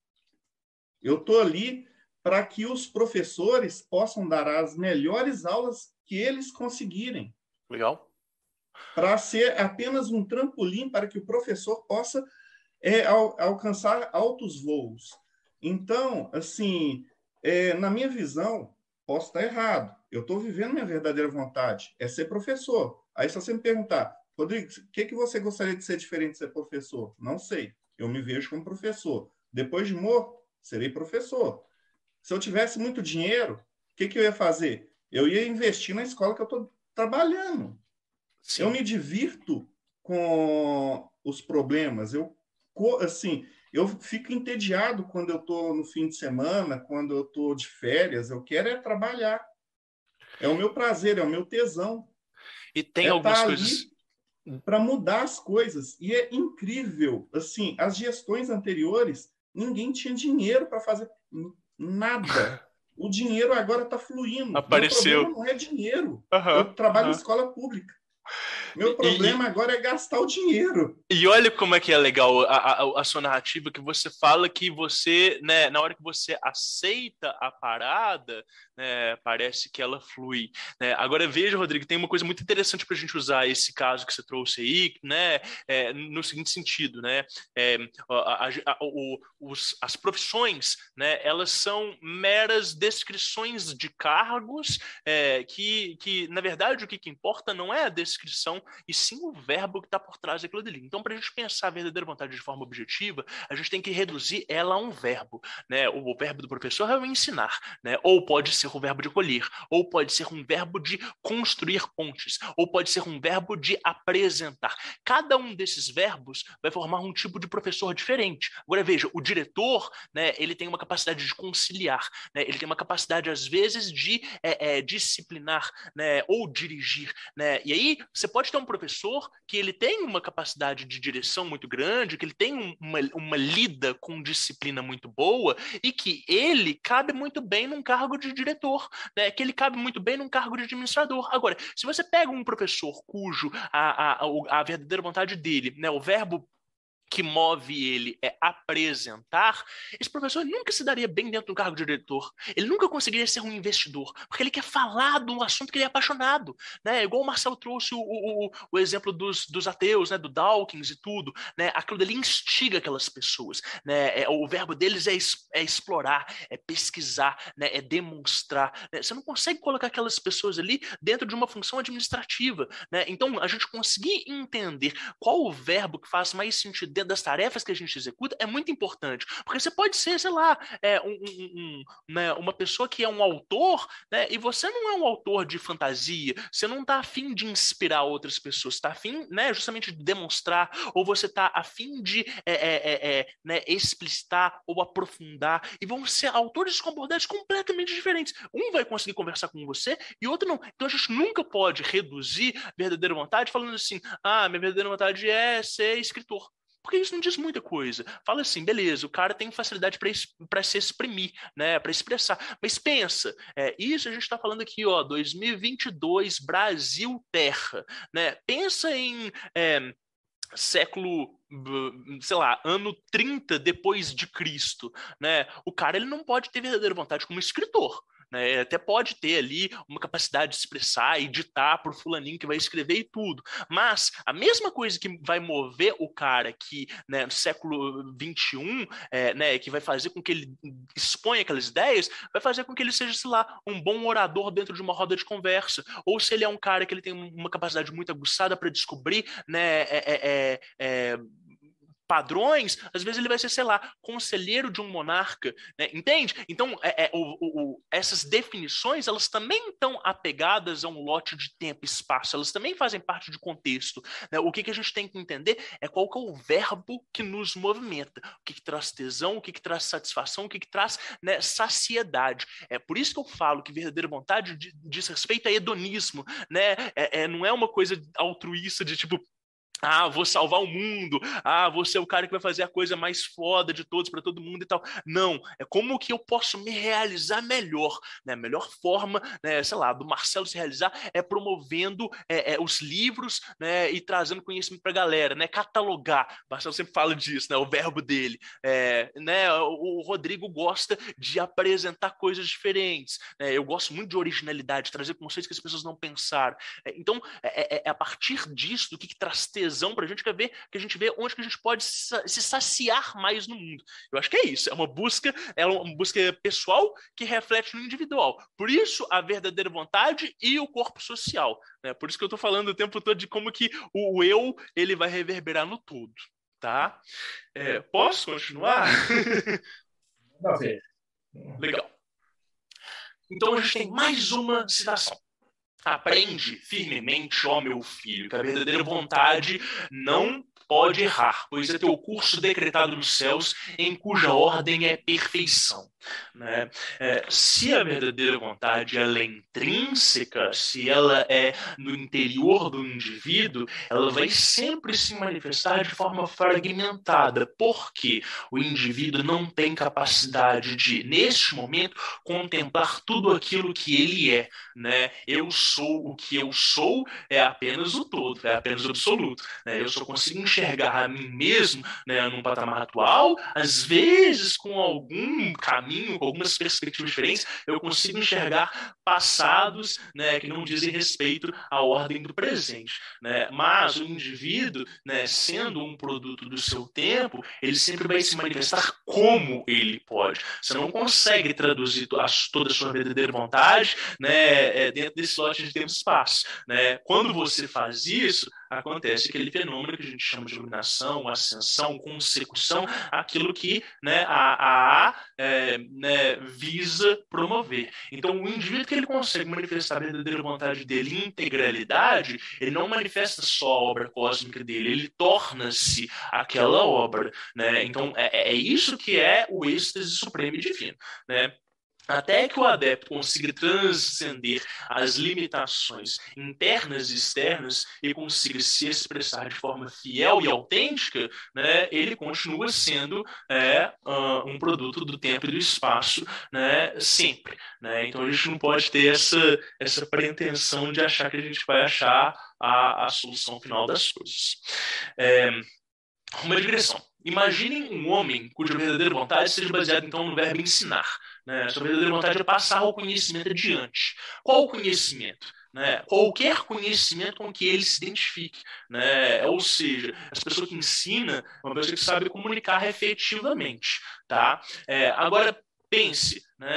Eu estou ali para que os professores possam dar as melhores aulas que eles conseguirem. Legal. Para ser apenas um trampolim para que o professor possa é, al- alcançar altos voos. Então, assim, é, na minha visão, posso estar errado. Eu estou vivendo minha verdadeira vontade, é ser professor. Aí, se você me perguntar, Rodrigo, o que, que você gostaria de ser diferente de ser professor? Não sei. Eu me vejo como professor. Depois de morto, serei professor. Se eu tivesse muito dinheiro, o que, que eu ia fazer? Eu ia investir na escola que eu estou trabalhando. Sim. Eu me divirto com os problemas. Eu, assim, eu fico entediado quando eu estou no fim de semana, quando eu estou de férias. Eu quero é trabalhar. É o meu prazer, é o meu tesão. E tem é algumas coisas para mudar as coisas. E é incrível. Assim, as gestões anteriores, ninguém tinha dinheiro para fazer nada. O dinheiro agora está fluindo. Apareceu. O problema não é dinheiro. Uhum, eu trabalho uhum. em escola pública. Meu problema e, agora é gastar o dinheiro. E olha como é que é legal a, a, a sua narrativa, que você fala que você, né, na hora que você aceita a parada, né, parece que ela flui. Né? Agora veja, Rodrigo, tem uma coisa muito interessante para a gente usar esse caso que você trouxe aí, né, é, no seguinte sentido, né, é, a, a, a, o, os, as profissões, né, elas são meras descrições de cargos é, que, que, na verdade, o que, que importa não é a descrição, e sim o verbo que está por trás daquilo dali. Então, para a gente pensar a verdadeira vontade de forma objetiva, a gente tem que reduzir ela a um verbo. Né? O, o verbo do professor é o ensinar, né? Ou pode ser o verbo de colher, ou pode ser um verbo de construir pontes, ou pode ser um verbo de apresentar. Cada um desses verbos vai formar um tipo de professor diferente. Agora, veja, o diretor, né, ele tem uma capacidade de conciliar, né? Ele tem uma capacidade, às vezes, de é, é, disciplinar, né, ou dirigir. Né? E aí, você pode ter um professor que ele tem uma capacidade de direção muito grande, que ele tem uma, uma lida com disciplina muito boa e que ele cabe muito bem num cargo de diretor, né? Que ele cabe muito bem num cargo de administrador. Agora, se você pega um professor cujo a, a, a, a verdadeira vontade dele, né, o verbo que move ele é apresentar, esse professor nunca se daria bem dentro do cargo de diretor. Ele nunca conseguiria ser um investidor, porque ele quer falar do assunto que ele é apaixonado. Né? Igual o Marcelo trouxe o, o, o exemplo dos, dos ateus, né? Do Dawkins e tudo. Né? Aquilo dali instiga aquelas pessoas. Né? É, o verbo deles é, é explorar, é pesquisar, né? É demonstrar. Né? Você não consegue colocar aquelas pessoas ali dentro de uma função administrativa. Né? Então, a gente conseguir entender qual o verbo que faz mais sentido dentro das tarefas que a gente executa é muito importante, porque você pode ser, sei lá, é, um, um, um, né, uma pessoa que é um autor, né, e você não é um autor de fantasia, você não está afim de inspirar outras pessoas, está afim, né, justamente de demonstrar, ou você está afim de é, é, é, né, explicitar ou aprofundar, e vão ser autores com abordagens completamente diferentes. Um vai conseguir conversar com você e outro não. Então a gente nunca pode reduzir verdadeira vontade falando assim, ah, minha verdadeira vontade é ser escritor. Porque isso não diz muita coisa. Fala assim, beleza, o cara tem facilidade para se exprimir, né, para expressar. Mas pensa, é, isso a gente está falando aqui, ó, dois mil e vinte e dois, Brasil Terra. Né? Pensa em é, século, sei lá, ano trinta depois de Cristo. Né? O cara ele não pode ter verdadeira vontade como escritor. Né? Até pode ter ali uma capacidade de expressar e ditar para o fulaninho que vai escrever e tudo. Mas a mesma coisa que vai mover o cara que, né, no século vinte e um, é, né, que vai fazer com que ele exponha aquelas ideias, vai fazer com que ele seja, sei lá, um bom orador dentro de uma roda de conversa. Ou se ele é um cara que ele tem uma capacidade muito aguçada para descobrir, né, é, é, é, padrões, às vezes ele vai ser, sei lá, conselheiro de um monarca, né? Entende? Então, é, é, o, o, essas definições, elas também estão apegadas a um lote de tempo e espaço, elas também fazem parte de contexto. Né? O que, que a gente tem que entender é qual que é o verbo que nos movimenta, o que, que traz tesão, o que, que traz satisfação, o que, que traz, né, saciedade. É por isso que eu falo que verdadeira vontade diz respeito a hedonismo, né? É, é, não é uma coisa altruísta de tipo, ah, vou salvar o mundo. Ah, vou ser o cara que vai fazer a coisa mais foda de todos para todo mundo e tal. Não, é como que eu posso me realizar melhor. Né? A melhor forma, né, sei lá, do Marcelo se realizar é promovendo é, é, os livros, né, e trazendo conhecimento para a galera, né? Catalogar. O Marcelo sempre fala disso, né? O verbo dele. É, né? O Rodrigo gosta de apresentar coisas diferentes. Né? Eu gosto muito de originalidade, trazer conceitos que as pessoas não pensaram. É, então, é, é, é a partir disso, do que, que traz tesão para a gente quer ver, que a gente vê onde que a gente pode se saciar mais no mundo. Eu acho que é isso, é uma busca, é uma busca pessoal que reflete no individual. Por isso, a verdadeira vontade e o corpo social. Né? Por isso que eu estou falando o tempo todo de como que o eu ele vai reverberar no todo. Tá? É, posso continuar? Não, ver. Legal. Então a gente tem mais uma citação. Aprende firmemente, ó meu filho, que a verdadeira vontade não pode errar, pois é teu curso decretado nos céus, em cuja ordem é perfeição. Né? É, se a verdadeira vontade ela é intrínseca, se ela é no interior do indivíduo, ela vai sempre se manifestar de forma fragmentada, porque o indivíduo não tem capacidade de, neste momento, contemplar tudo aquilo que ele é. Né? Eu sou o que eu sou, é apenas o todo, é apenas o absoluto. Né? Eu só consigo enxergar a mim mesmo, né, num patamar atual, às vezes com algum caminho, com algumas perspectivas diferentes, eu consigo enxergar passados, né, que não dizem respeito à ordem do presente. Né? Mas o indivíduo, né, sendo um produto do seu tempo, ele sempre vai se manifestar como ele pode. Você não consegue traduzir toda a sua verdadeira vontade, né, dentro desse lote de tempo e espaço. Né? Quando você faz isso, acontece aquele fenômeno que a gente chama de iluminação, ascensão, consecução, aquilo que, né, a A é, né, visa promover. Então, o indivíduo que ele consegue manifestar a verdadeira vontade dele em integralidade, ele não manifesta só a obra cósmica dele, ele torna-se aquela obra. Né? Então, é, é isso que é o êxtase supremo e divino. Né? Até que o adepto consiga transcender as limitações internas e externas e consiga se expressar de forma fiel e autêntica, né, ele continua sendo é, uh, um produto do tempo e do espaço, né, sempre. Né? Então a gente não pode ter essa, essa pretensão de achar que a gente vai achar a, a solução final das coisas. É, uma digressão. Imaginem um homem cuja verdadeira vontade seja baseada então no verbo ensinar. Né? Sua verdadeira vontade é passar o conhecimento adiante. Qual o conhecimento? Né? Qualquer conhecimento com que ele se identifique. Né? Ou seja, essa pessoa que ensina é uma pessoa que sabe comunicar efetivamente. Tá? É, agora, pense, né?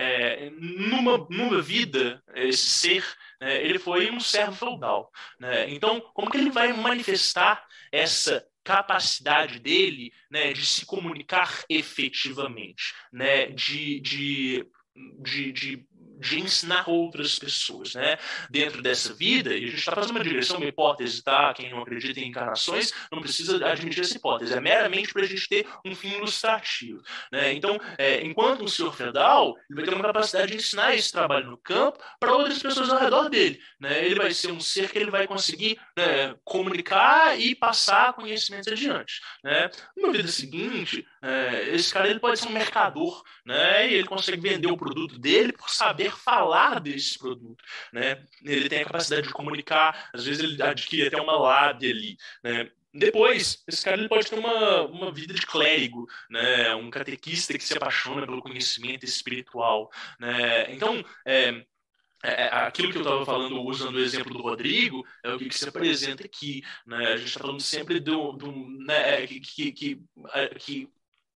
é, numa, numa vida, esse ser, né? ele foi um servo feudal. Né? Então, como que ele vai manifestar essa capacidade dele, né, de se comunicar efetivamente, né, de, de, de, de, de ensinar outras pessoas, né, dentro dessa vida? E a gente está fazendo uma digressão, uma hipótese, tá? Quem não acredita em encarnações não precisa admitir essa hipótese, é meramente para a gente ter um fim ilustrativo. Né? Então, é, enquanto um senhor feudal, ele vai ter uma capacidade de ensinar esse trabalho no campo para outras pessoas ao redor dele. Né? Ele vai ser um ser que ele vai conseguir, né, comunicar e passar conhecimentos adiante. Né? Numa vida seguinte, é, esse cara ele pode ser um mercador, né? E ele consegue vender o produto dele por saber falar desse produto. Né? Ele tem a capacidade de comunicar, às vezes ele adquire até uma lábia ali. Né? Depois, esse cara ele pode ter uma, uma vida de clérigo, né? Um catequista que se apaixona pelo conhecimento espiritual. Né? Então, é, É, aquilo que eu estava falando, usando o exemplo do Rodrigo, é o que, que se apresenta aqui. Né? A gente está falando sempre do, do né, que, que, que, que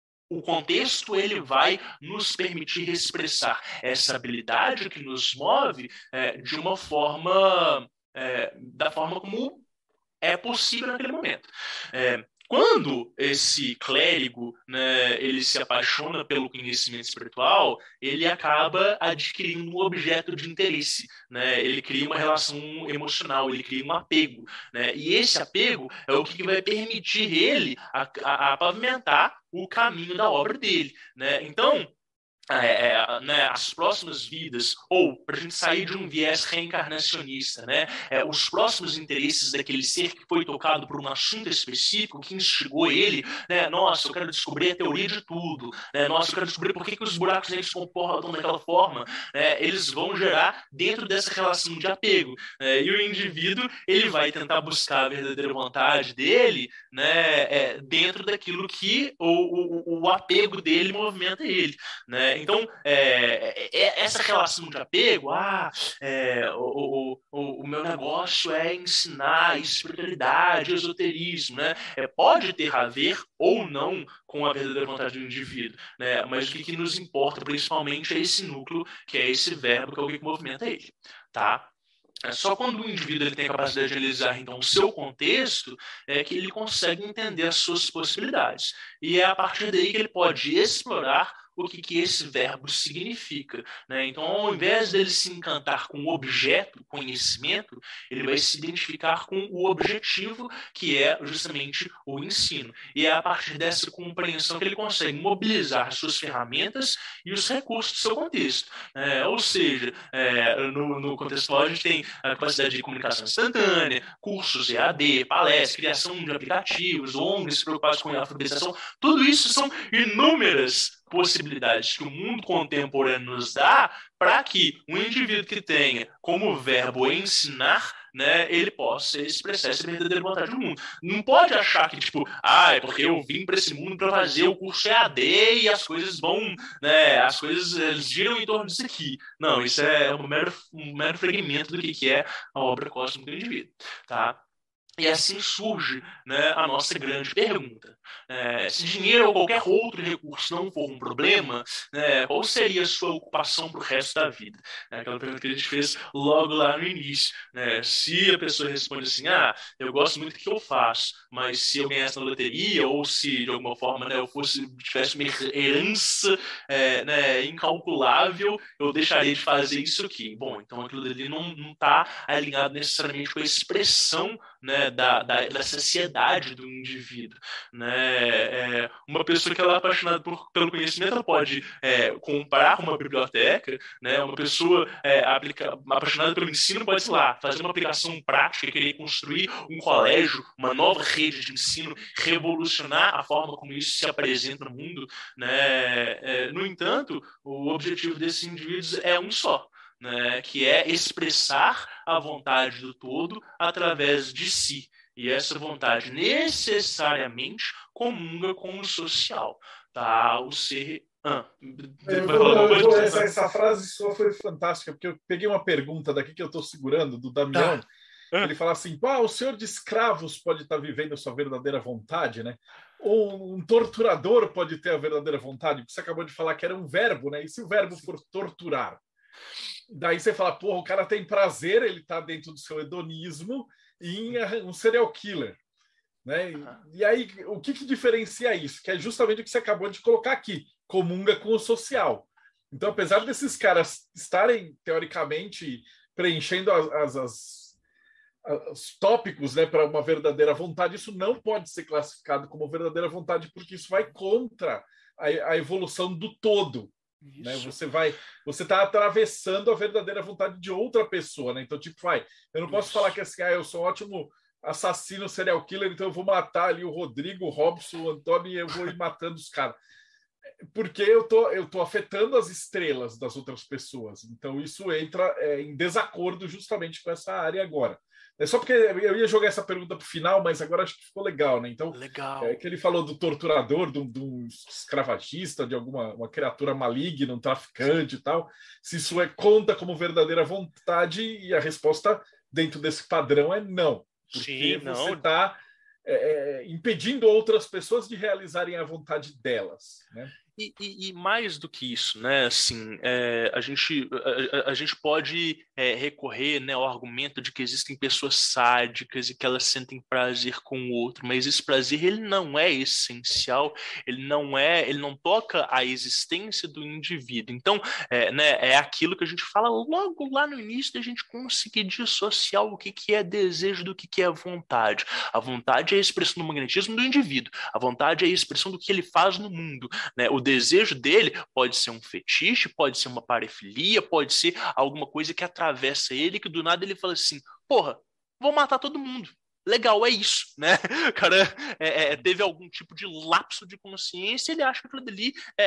o contexto ele vai nos permitir expressar essa habilidade que nos move é, de uma forma, é, da forma como é possível naquele momento. É, Quando esse clérigo, né, ele se apaixona pelo conhecimento espiritual, ele acaba adquirindo um objeto de interesse. Né? Ele cria uma relação emocional, ele cria um apego. Né? E esse apego é o que vai permitir ele a, a, a pavimentar o caminho da obra dele. Né? Então, É, é, né, as próximas vidas, ou para a gente sair de um viés reencarnacionista, né, é, os próximos interesses daquele ser que foi tocado por um assunto específico, que instigou ele, né, nossa, eu quero descobrir a teoria de tudo, né, nossa, eu quero descobrir por que, que os buracos negros se comportam daquela forma, né, eles vão gerar dentro dessa relação de apego, né, e o indivíduo ele vai tentar buscar a verdadeira vontade dele, né, é, dentro daquilo que o, o, o apego dele movimenta ele, né. Então, é, é, essa relação de apego, ah, é, o, o, o meu negócio é ensinar espiritualidade, esoterismo, né? É, pode ter a ver ou não com a verdadeira vontade do indivíduo, né? Mas o que, que nos importa principalmente é esse núcleo, que é esse verbo, que é o que movimenta ele, tá? É só quando o indivíduo ele tem a capacidade de analisar então, o seu contexto é que ele consegue entender as suas possibilidades. E é a partir daí que ele pode explorar o que, que esse verbo significa, né? Então, ao invés dele se encantar com o objeto, conhecimento, ele vai se identificar com o objetivo, que é justamente o ensino. E é a partir dessa compreensão que ele consegue mobilizar suas ferramentas e os recursos do seu contexto. É, ou seja, é, no, no contexto atual, a gente tem a capacidade de comunicação instantânea, cursos E A D, palestras, criação de aplicativos, O N Gs preocupados com a alfabetização. Tudo isso são inúmeras possibilidades que o mundo contemporâneo nos dá para que um indivíduo que tenha como verbo ensinar, né, ele possa expressar essa verdadeira vontade do mundo. Não pode achar que, tipo, ah, é porque eu vim para esse mundo para fazer o curso E A D e as coisas vão, né, as coisas eles giram em torno disso aqui. Não, isso é um mero, um mero fragmento do que, que é a obra cósmica do indivíduo, tá? E assim surge, né, a nossa grande pergunta. É, se dinheiro ou qualquer outro recurso não for um problema, né, qual seria a sua ocupação para o resto da vida? É aquela pergunta que a gente fez logo lá no início. Né? Se a pessoa responde assim, ah, eu gosto muito do que eu faço, mas se eu ganhasse na loteria ou se de alguma forma, né, eu fosse, tivesse uma herança é, né, incalculável, eu deixaria de fazer isso aqui. Bom, então aquilo ali não está alinhado necessariamente com a expressão, né, da, da, da sociedade do indivíduo, né? É, uma pessoa que ela é apaixonada por, pelo conhecimento, ela pode é, comprar uma biblioteca, né? Uma pessoa é, aplica, apaixonada pelo ensino pode, sei lá, fazer uma aplicação prática, querer construir um colégio, uma nova rede de ensino, revolucionar a forma como isso se apresenta no mundo, né? É, no entanto, o objetivo desses indivíduos é um só, né, que é expressar a vontade do todo através de si. E essa vontade necessariamente comunga com o social. Tá? O ser... Ah, eu vou, eu vou, essa, essa frase sua foi fantástica, porque eu peguei uma pergunta daqui que eu estou segurando, do Damião. Tá. Ele fala assim, ah, o senhor de escravos pode estar vivendo a sua verdadeira vontade, né? Ou um torturador pode ter a verdadeira vontade, porque você acabou de falar que era um verbo, né? E se o verbo for torturar? Daí você fala, porra, o cara tem prazer, ele tá dentro do seu hedonismo em um serial killer, né? E, e aí, o que que diferencia isso? Que é justamente o que você acabou de colocar aqui, comunga com o social. Então, apesar desses caras estarem, teoricamente, preenchendo as, as, as, os tópicos, né, para uma verdadeira vontade, isso não pode ser classificado como verdadeira vontade, porque isso vai contra a, a evolução do todo. Né? Você vai, você está atravessando a verdadeira vontade de outra pessoa, né? Então, tipo, vai, eu não posso Isso. falar que assim, ah, eu sou um ótimo assassino, serial killer, então eu vou matar ali o Rodrigo, o Robson, o Antônio e eu vou ir matando os caras. Porque eu tô, eu tô afetando as estrelas das outras pessoas. Então, isso entra é, em desacordo justamente com essa área agora. É só porque eu ia jogar essa pergunta para o final, mas agora acho que ficou legal, né? Então, legal. É, que ele falou do torturador, de um escravagista, de alguma uma criatura maligna, um traficante e tal. Se isso é, conta como verdadeira vontade, e a resposta dentro desse padrão é não. Porque Sim, não. você está é, impedindo outras pessoas de realizarem a vontade delas, né? E, e, e mais do que isso, né, assim, é, a, gente, a, a gente pode é, recorrer, né, ao argumento de que existem pessoas sádicas e que elas sentem prazer com o outro, mas esse prazer ele não é essencial, ele não é, ele não toca a existência do indivíduo. Então, é, né, é aquilo que a gente fala logo lá no início da gente conseguir dissociar o que, que é desejo do que, que é vontade. A vontade é a expressão do magnetismo do indivíduo, a vontade é a expressão do que ele faz no mundo, né, o desejo dele pode ser um fetiche, pode ser uma parafilia, pode ser alguma coisa que atravessa ele, que do nada ele fala assim, porra, vou matar todo mundo. Legal, é isso, né? O cara é, é, teve algum tipo de lapso de consciência, ele acha que aquilo dali é,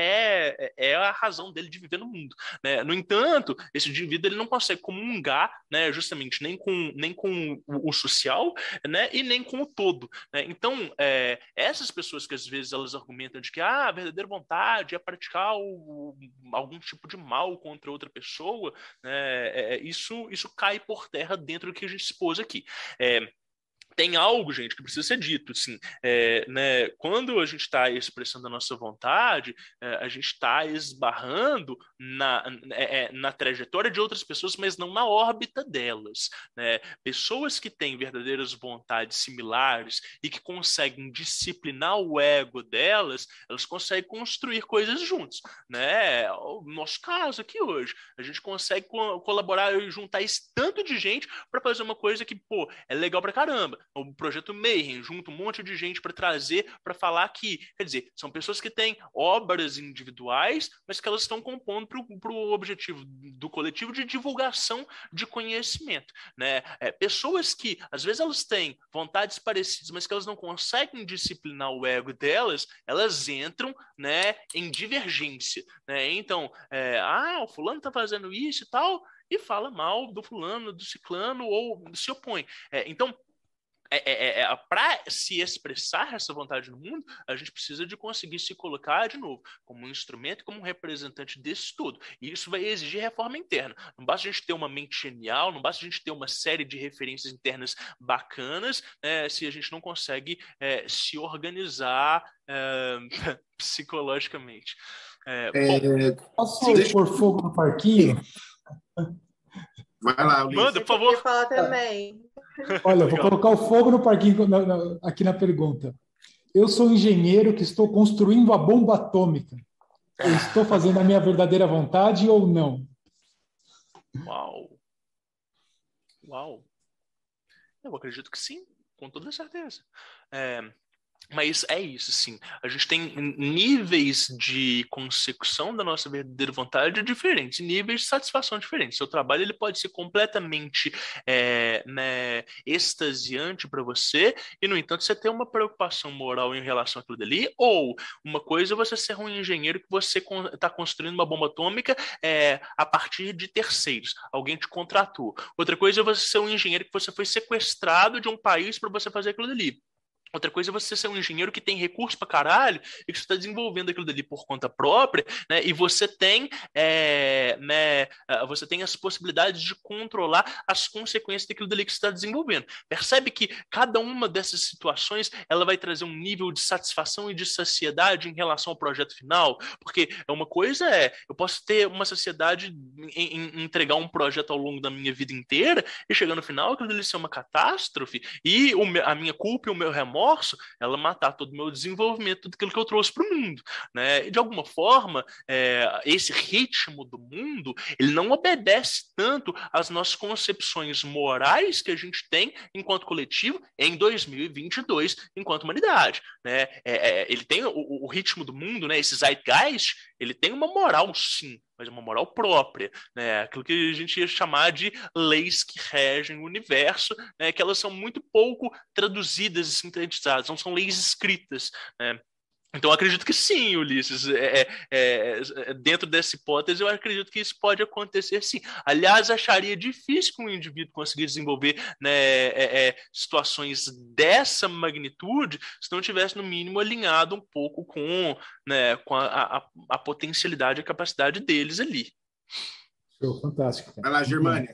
é, é, é a razão dele de viver no mundo, né? No entanto, esse indivíduo ele não consegue comungar, né, justamente nem com, nem com o, o social, né, e nem com o todo, né? Então, é, essas pessoas que às vezes elas argumentam de que ah, a verdadeira vontade é praticar o, algum tipo de mal contra outra pessoa, né, é, isso, isso cai por terra dentro do que a gente expôs aqui. É, tem algo, gente, que precisa ser dito, assim, é, né, quando a gente está expressando a nossa vontade, é, a gente está esbarrando na, é, na trajetória de outras pessoas, mas não na órbita delas, né? Pessoas que têm verdadeiras vontades similares e que conseguem disciplinar o ego delas, elas conseguem construir coisas juntos, né? O nosso caso aqui hoje, a gente consegue co- colaborar e juntar esse tanto de gente para fazer uma coisa que, pô, é legal pra caramba. O projeto Mayhem junta um monte de gente para trazer, para falar que, quer dizer, são pessoas que têm obras individuais, mas que elas estão compondo para o objetivo do coletivo de divulgação de conhecimento, né? É, pessoas que, às vezes, elas têm vontades parecidas, mas que elas não conseguem disciplinar o ego delas, elas entram, né, em divergência, né? Então, é, ah, o fulano está fazendo isso e tal, e fala mal do fulano, do ciclano, ou se opõe. É, então, É, é, é, para se expressar essa vontade no mundo, a gente precisa de conseguir se colocar de novo como um instrumento, como um representante desse todo. E isso vai exigir reforma interna. Não basta a gente ter uma mente genial, não basta a gente ter uma série de referências internas bacanas, é, se a gente não consegue é, se organizar é, psicologicamente. É, É, bom, Posso deixa- pôr fogo no parquinho? Vai lá, Ulisses. manda, Eu por queria favor. falar também. Olha, vou Legal. colocar o fogo no parquinho na- na- aqui na pergunta. Eu sou um engenheiro que estou construindo a bomba atômica. Eu estou fazendo a minha verdadeira vontade ou não? Uau. Uau. Eu acredito que sim, com toda certeza. É, mas é isso, sim. A gente tem níveis de consecução da nossa verdadeira vontade diferentes, níveis de satisfação diferentes. Seu trabalho ele pode ser completamente é, né, extasiante para você, e, no entanto, você tem uma preocupação moral em relação àquilo dali, ou uma coisa é você ser um engenheiro que você está construindo uma bomba atômica é, a partir de terceiros. Alguém te contratou. Outra coisa é você ser um engenheiro que você foi sequestrado de um país para você fazer aquilo dali. Outra coisa é você ser um engenheiro que tem recurso pra caralho e que você está desenvolvendo aquilo dali por conta própria, né? E você tem, é, né, você tem as possibilidades de controlar as consequências daquilo dali que você está desenvolvendo. Percebe que cada uma dessas situações ela vai trazer um nível de satisfação e de saciedade em relação ao projeto final? Porque uma coisa é, eu posso ter uma saciedade em, em entregar um projeto ao longo da minha vida inteira e chegar no final aquilo dali ser uma catástrofe e o, a minha culpa e o meu remorso ela matar todo o meu desenvolvimento, tudo aquilo que eu trouxe para o mundo, né? E de alguma forma, é, esse ritmo do mundo, ele não obedece tanto às nossas concepções morais que a gente tem enquanto coletivo em dois mil e vinte e dois, enquanto humanidade, né? É, é, ele tem o, o ritmo do mundo, né? Esse zeitgeist, ele tem uma moral, sim, mas uma moral própria, né? Aquilo que a gente ia chamar de leis que regem o universo, né? Que elas são muito pouco traduzidas e sintetizadas, não são leis escritas, né? Então, eu acredito que sim, Ulisses. É, é, é, dentro dessa hipótese, eu acredito que isso pode acontecer sim. Aliás, acharia difícil que um indivíduo conseguisse desenvolver, né, é, é, situações dessa magnitude se não tivesse, no mínimo, alinhado um pouco com, né, com a, a, a potencialidade e a capacidade deles ali. Show, fantástico. Vai lá, Germânia.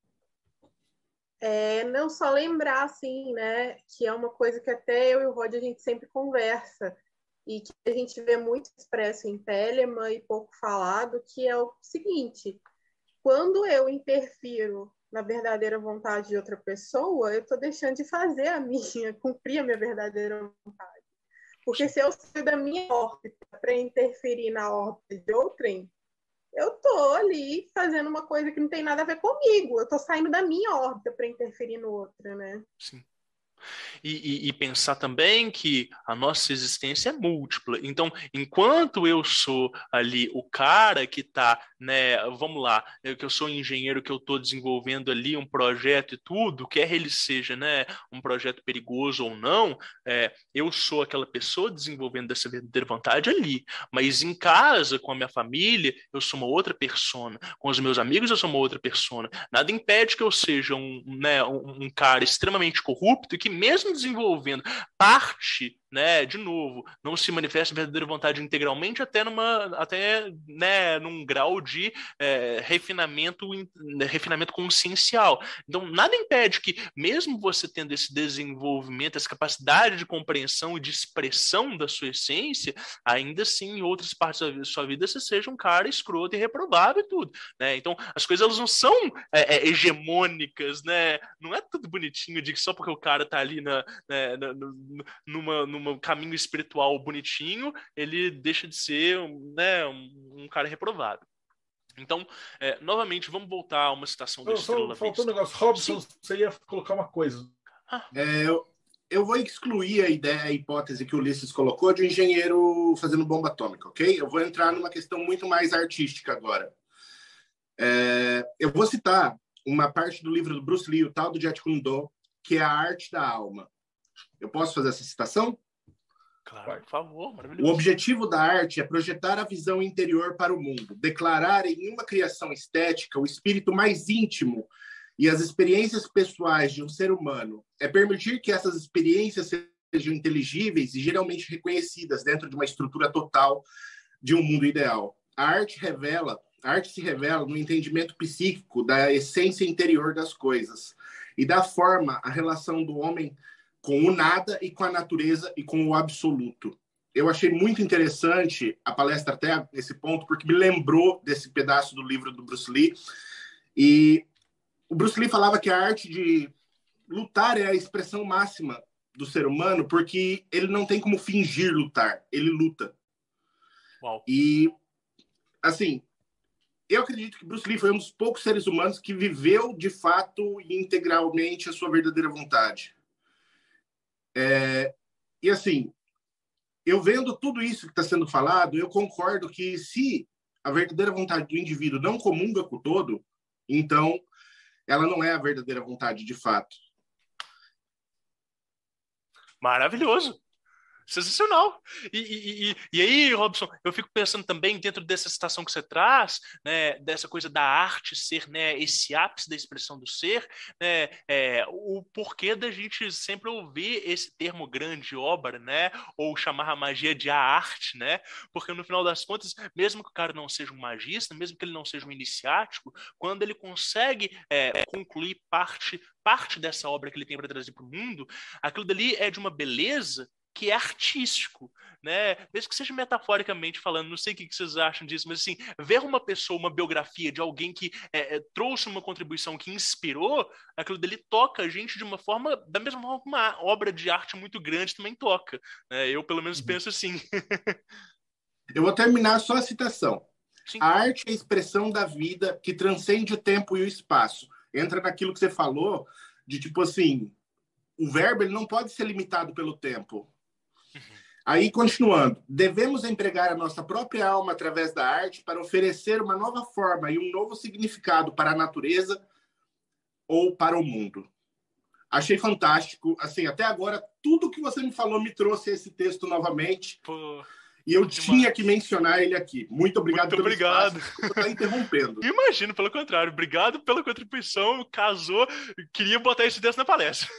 É, não só lembrar, assim, né, que é uma coisa que até eu e o Rod a gente sempre conversa, e que a gente vê muito expresso em Telemann e pouco falado, que é o seguinte: quando eu interfiro na verdadeira vontade de outra pessoa, eu estou deixando de fazer a minha, cumprir a minha verdadeira vontade. Porque se eu saio da minha órbita para interferir na órbita de outrem, eu estou ali fazendo uma coisa que não tem nada a ver comigo. Eu estou saindo da minha órbita para interferir no outro, né? Sim. E, e, e pensar também que a nossa existência é múltipla. Então, enquanto eu sou ali o cara que está, né, vamos lá, eu, que eu sou um engenheiro que eu estou desenvolvendo ali um projeto e tudo, quer ele seja, né, um projeto perigoso ou não, é, eu sou aquela pessoa desenvolvendo essa verdadeira vontade ali. Mas em casa, com a minha família, eu sou uma outra persona. Com os meus amigos, eu sou uma outra persona. Nada impede que eu seja um, né, um, um cara extremamente corrupto e que mesmo desenvolvendo parte né, de novo, não se manifesta a verdadeira vontade integralmente até, numa, até né, num grau de é, refinamento, refinamento consciencial. Então, nada impede que, mesmo você tendo esse desenvolvimento, essa capacidade de compreensão e de expressão da sua essência, ainda assim, em outras partes da sua vida, você seja um cara escroto e reprovável e tudo, né? Então, as coisas elas não são é, é, hegemônicas, né? Não é tudo bonitinho de que só porque o cara tá ali na, né, na, numa, numa caminho espiritual bonitinho, ele deixa de ser né, um, um cara reprovável. Então, é, novamente, vamos voltar a uma citação do Estrela Vista. Faltou um negócio. Robson, Sim. Você ia colocar uma coisa. Ah. É, eu, eu vou excluir a ideia, a hipótese que o Ulisses colocou de um engenheiro fazendo bomba atômica, ok? Eu vou entrar numa questão muito mais artística agora. É, eu vou citar uma parte do livro do Bruce Lee, o tal do Jeet Kune Do, que é a arte da alma. Eu posso fazer essa citação? Claro, por favor, maravilhoso. O objetivo da arte é projetar a visão interior para o mundo, declarar em uma criação estética o espírito mais íntimo e as experiências pessoais de um ser humano. É permitir que essas experiências sejam inteligíveis e geralmente reconhecidas dentro de uma estrutura total de um mundo ideal. A arte revela, a arte se revela no entendimento psíquico da essência interior das coisas e dá forma à relação do homem com o nada e com a natureza e com o absoluto. Eu achei muito interessante a palestra até nesse ponto, porque me lembrou desse pedaço do livro do Bruce Lee. E o Bruce Lee falava que a arte de lutar é a expressão máxima do ser humano, porque ele não tem como fingir lutar, ele luta. Uau. E, assim, eu acredito que Bruce Lee foi um dos poucos seres humanos que viveu, de fato, e integralmente a sua verdadeira vontade. É, e assim, eu vendo tudo isso que está sendo falado, eu concordo que se a verdadeira vontade do indivíduo não comunga com o todo, então ela não é a verdadeira vontade de fato. Maravilhoso. Sensacional. E, e, e, e aí, Robson, eu fico pensando também dentro dessa citação que você traz, né, dessa coisa da arte ser, né, esse ápice da expressão do ser, né, é, o porquê da gente sempre ouvir esse termo grande obra, né, ou chamar a magia de a arte, né, porque no final das contas, mesmo que o cara não seja um magista, mesmo que ele não seja um iniciático, quando ele consegue é, concluir parte, parte dessa obra que ele tem para trazer para o mundo, aquilo dali é de uma beleza que é artístico, né? Mesmo que seja metaforicamente falando, não sei o que vocês acham disso, mas assim, ver uma pessoa, uma biografia de alguém que é, é, trouxe uma contribuição que inspirou, aquilo dele toca a gente de uma forma, da mesma forma que uma obra de arte muito grande também toca, né? Eu pelo menos penso assim. Eu vou terminar só a citação. Sim. A arte é a expressão da vida que transcende o tempo e o espaço. Entra naquilo que você falou, de tipo assim, o verbo ele não pode ser limitado pelo tempo. Aí, continuando, devemos empregar a nossa própria alma através da arte para oferecer uma nova forma e um novo significado para a natureza ou para o mundo. Achei fantástico. Assim, até agora, tudo que você me falou me trouxe esse texto novamente. Pô, e eu demais. tinha que mencionar ele aqui. Muito obrigado Muito pelo obrigado. espaço. Eu estou interrompendo. Imagino, pelo contrário. Obrigado pela contribuição. Casou. Queria botar esse texto na palestra.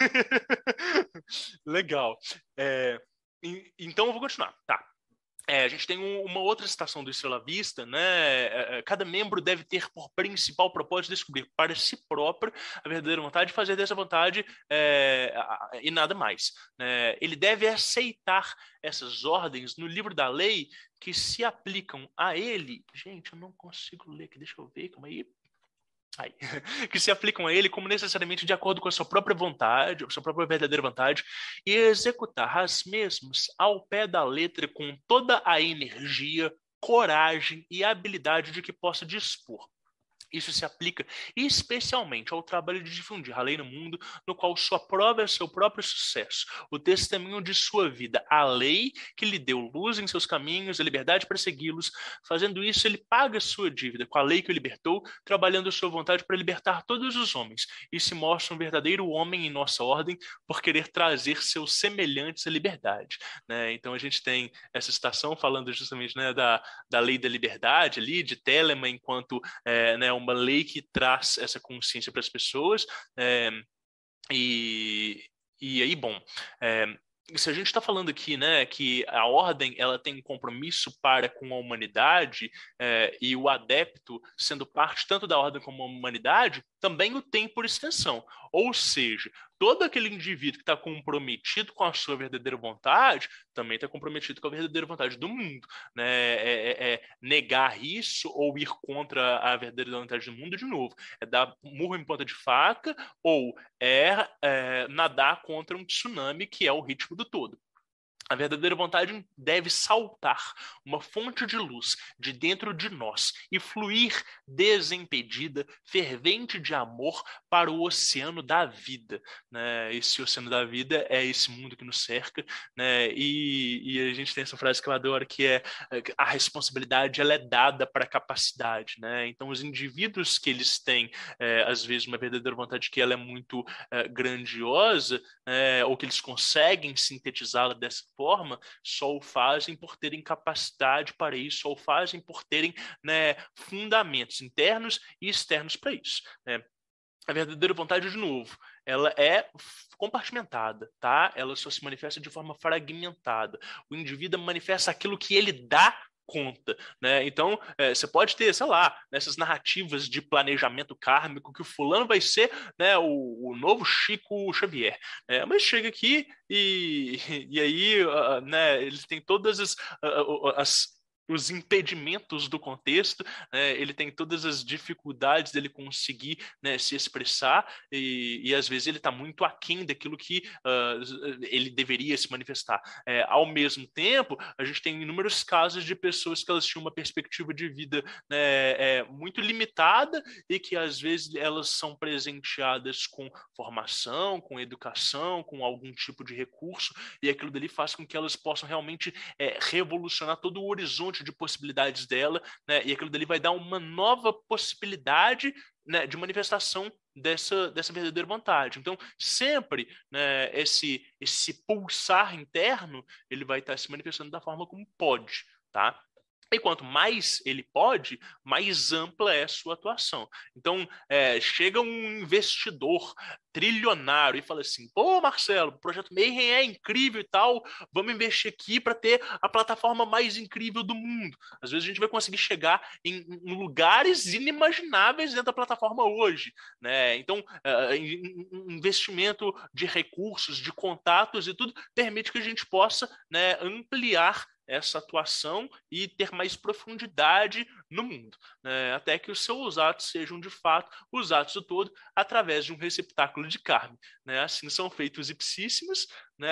Legal. É... Então eu vou continuar, tá. É, a gente tem um, uma outra citação do Estrela Vista, né? Cada membro deve ter por principal propósito descobrir para si próprio a verdadeira vontade e fazer dessa vontade é, e nada mais, né? Ele deve aceitar essas ordens no livro da lei que se aplicam a ele. Gente, eu não consigo ler aqui, deixa eu ver, calma aí. Aí, que se aplicam a ele como necessariamente de acordo com a sua própria vontade, a sua própria verdadeira vontade, e executar as mesmas ao pé da letra com toda a energia, coragem e habilidade de que possa dispor. Isso se aplica especialmente ao trabalho de difundir a lei no mundo, no qual sua prova é seu próprio sucesso, o testemunho de sua vida, a lei que lhe deu luz em seus caminhos, a liberdade para segui-los. Fazendo isso, ele paga sua dívida com a lei que o libertou, trabalhando a sua vontade para libertar todos os homens, e se mostra um verdadeiro homem em nossa ordem por querer trazer seus semelhantes à liberdade, né? Então a gente tem essa citação falando justamente, né, da, da lei da liberdade ali, de Telemann, enquanto é, né, uma lei que traz essa consciência para as pessoas, é, e, e aí, bom, é, se a gente está falando aqui, né, que a ordem ela tem um compromisso para com a humanidade, é, e o adepto, sendo parte tanto da ordem como da humanidade, também o tem por extensão. Ou seja, todo aquele indivíduo que está comprometido com a sua verdadeira vontade também está comprometido com a verdadeira vontade do mundo. Né? É, é, é negar isso ou ir contra a verdadeira vontade do mundo, de novo, é dar murro em ponta de faca ou é, é nadar contra um tsunami, que é o ritmo do todo. A verdadeira vontade deve saltar uma fonte de luz de dentro de nós e fluir desimpedida, fervente de amor para o oceano da vida. Né? Esse oceano da vida é esse mundo que nos cerca, né? e, e a gente tem essa frase que eu adoro, que é: a responsabilidade ela é dada para a capacidade. Né? Então, os indivíduos que eles têm, é, às vezes, uma verdadeira vontade que ela é muito é, grandiosa, é, ou que eles conseguem sintetizá-la dessa forma, só o fazem por terem capacidade para isso, só o fazem por terem, né, fundamentos internos e externos para isso. Né? A verdadeira vontade, de novo, ela é compartimentada, tá? Ela só se manifesta de forma fragmentada. O indivíduo manifesta aquilo que ele dá conta, né? Então, é, você pode ter, sei lá, nessas narrativas de planejamento kármico, que o fulano vai ser, né, o, o novo Chico Xavier, né? Mas chega aqui e, e aí, uh, né, eles têm todas as, uh, as os impedimentos do contexto, né? Ele tem todas as dificuldades dele conseguir, né, se expressar, e, e às vezes ele está muito aquém daquilo que uh, ele deveria se manifestar. É, ao mesmo tempo, a gente tem inúmeros casos de pessoas que elas tinham uma perspectiva de vida, né, é, muito limitada, e que às vezes elas são presenteadas com formação, com educação, com algum tipo de recurso, e aquilo dali faz com que elas possam realmente é, revolucionar todo o horizonte de possibilidades dela, né? E aquilo dali vai dar uma nova possibilidade, né, de manifestação dessa, dessa verdadeira vontade. Então, sempre, né, esse, esse pulsar interno, ele vai estar se manifestando da forma como pode, tá? E quanto mais ele pode, mais ampla é a sua atuação. Então, é, chega um investidor trilionário e fala assim: pô, Marcelo, o Projeto Mayhem é incrível e tal, vamos investir aqui para ter a plataforma mais incrível do mundo. Às vezes a gente vai conseguir chegar em, em lugares inimagináveis dentro da plataforma hoje. Né? Então, uh, investimento de recursos, de contatos e tudo, permite que a gente possa, né, ampliar essa atuação e ter mais profundidade no mundo, né? Até que os seus atos sejam, de fato, os atos do todo, através de um receptáculo de carne. Né? Assim são feitos ipsíssimos, né?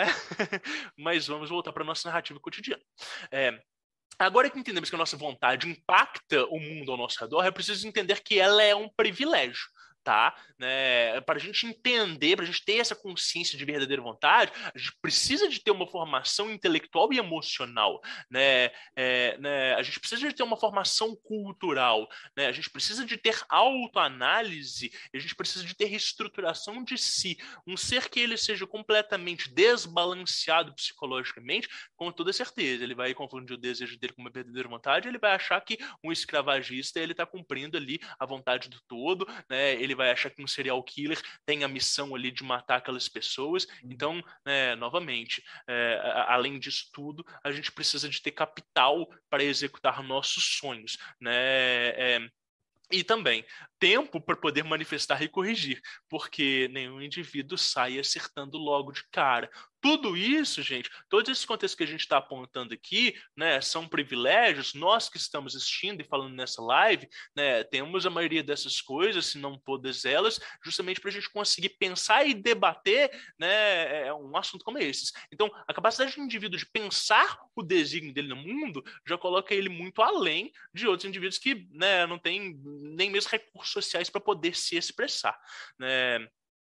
Mas vamos voltar para a nossa narrativa cotidiana. É, agora que entendemos que a nossa vontade impacta o mundo ao nosso redor, é preciso entender que ela é um privilégio. Tá? Né? Para a gente entender, para a gente ter essa consciência de verdadeira vontade, a gente precisa de ter uma formação intelectual e emocional. Né? É, né? A gente precisa de ter uma formação cultural. Né? A gente precisa de ter autoanálise, a gente precisa de ter reestruturação de si. Um ser que ele seja completamente desbalanceado psicologicamente, com toda certeza, ele vai confundir o desejo dele com uma verdadeira vontade, ele vai achar que um escravagista ele está cumprindo ali a vontade do todo, né? Ele vai achar que um serial killer tem a missão ali de matar aquelas pessoas. Então, né, novamente, é, além disso tudo, a gente precisa de ter capital para executar nossos sonhos, né? É, e também tempo para poder manifestar e corrigir, porque nenhum indivíduo sai acertando logo de cara. Tudo isso, gente, todos esses contextos que a gente está apontando aqui, né, são privilégios. Nós que estamos assistindo e falando nessa live, né, temos a maioria dessas coisas, se não todas elas, justamente para a gente conseguir pensar e debater, né, um assunto como esse. Então, a capacidade do indivíduo de pensar o desígnio dele no mundo já coloca ele muito além de outros indivíduos que, né, não têm nem mesmo recursos sociais para poder se expressar. Né?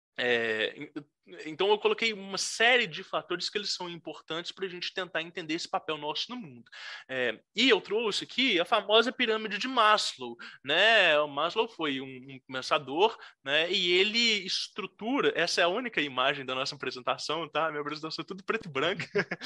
É, então eu coloquei uma série de fatores que eles são importantes para a gente tentar entender esse papel nosso no mundo. É, e eu trouxe aqui a famosa pirâmide de Maslow. Né? O Maslow foi um, um pensador, né? E ele estrutura, essa é a única imagem da nossa apresentação, tá? Minha apresentação é tudo preto e branco,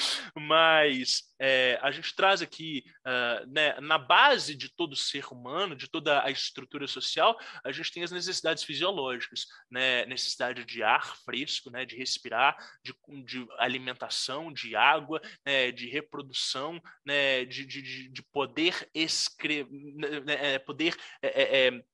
mas é, a gente traz aqui, uh, né, na base de todo ser humano, de toda a estrutura social, a gente tem as necessidades fisiológicas, né? Necessidade de ar fresco, né, de respirar, de, de alimentação, de água, né, de reprodução, né, de, de, de poder escrever, né, poder é, é,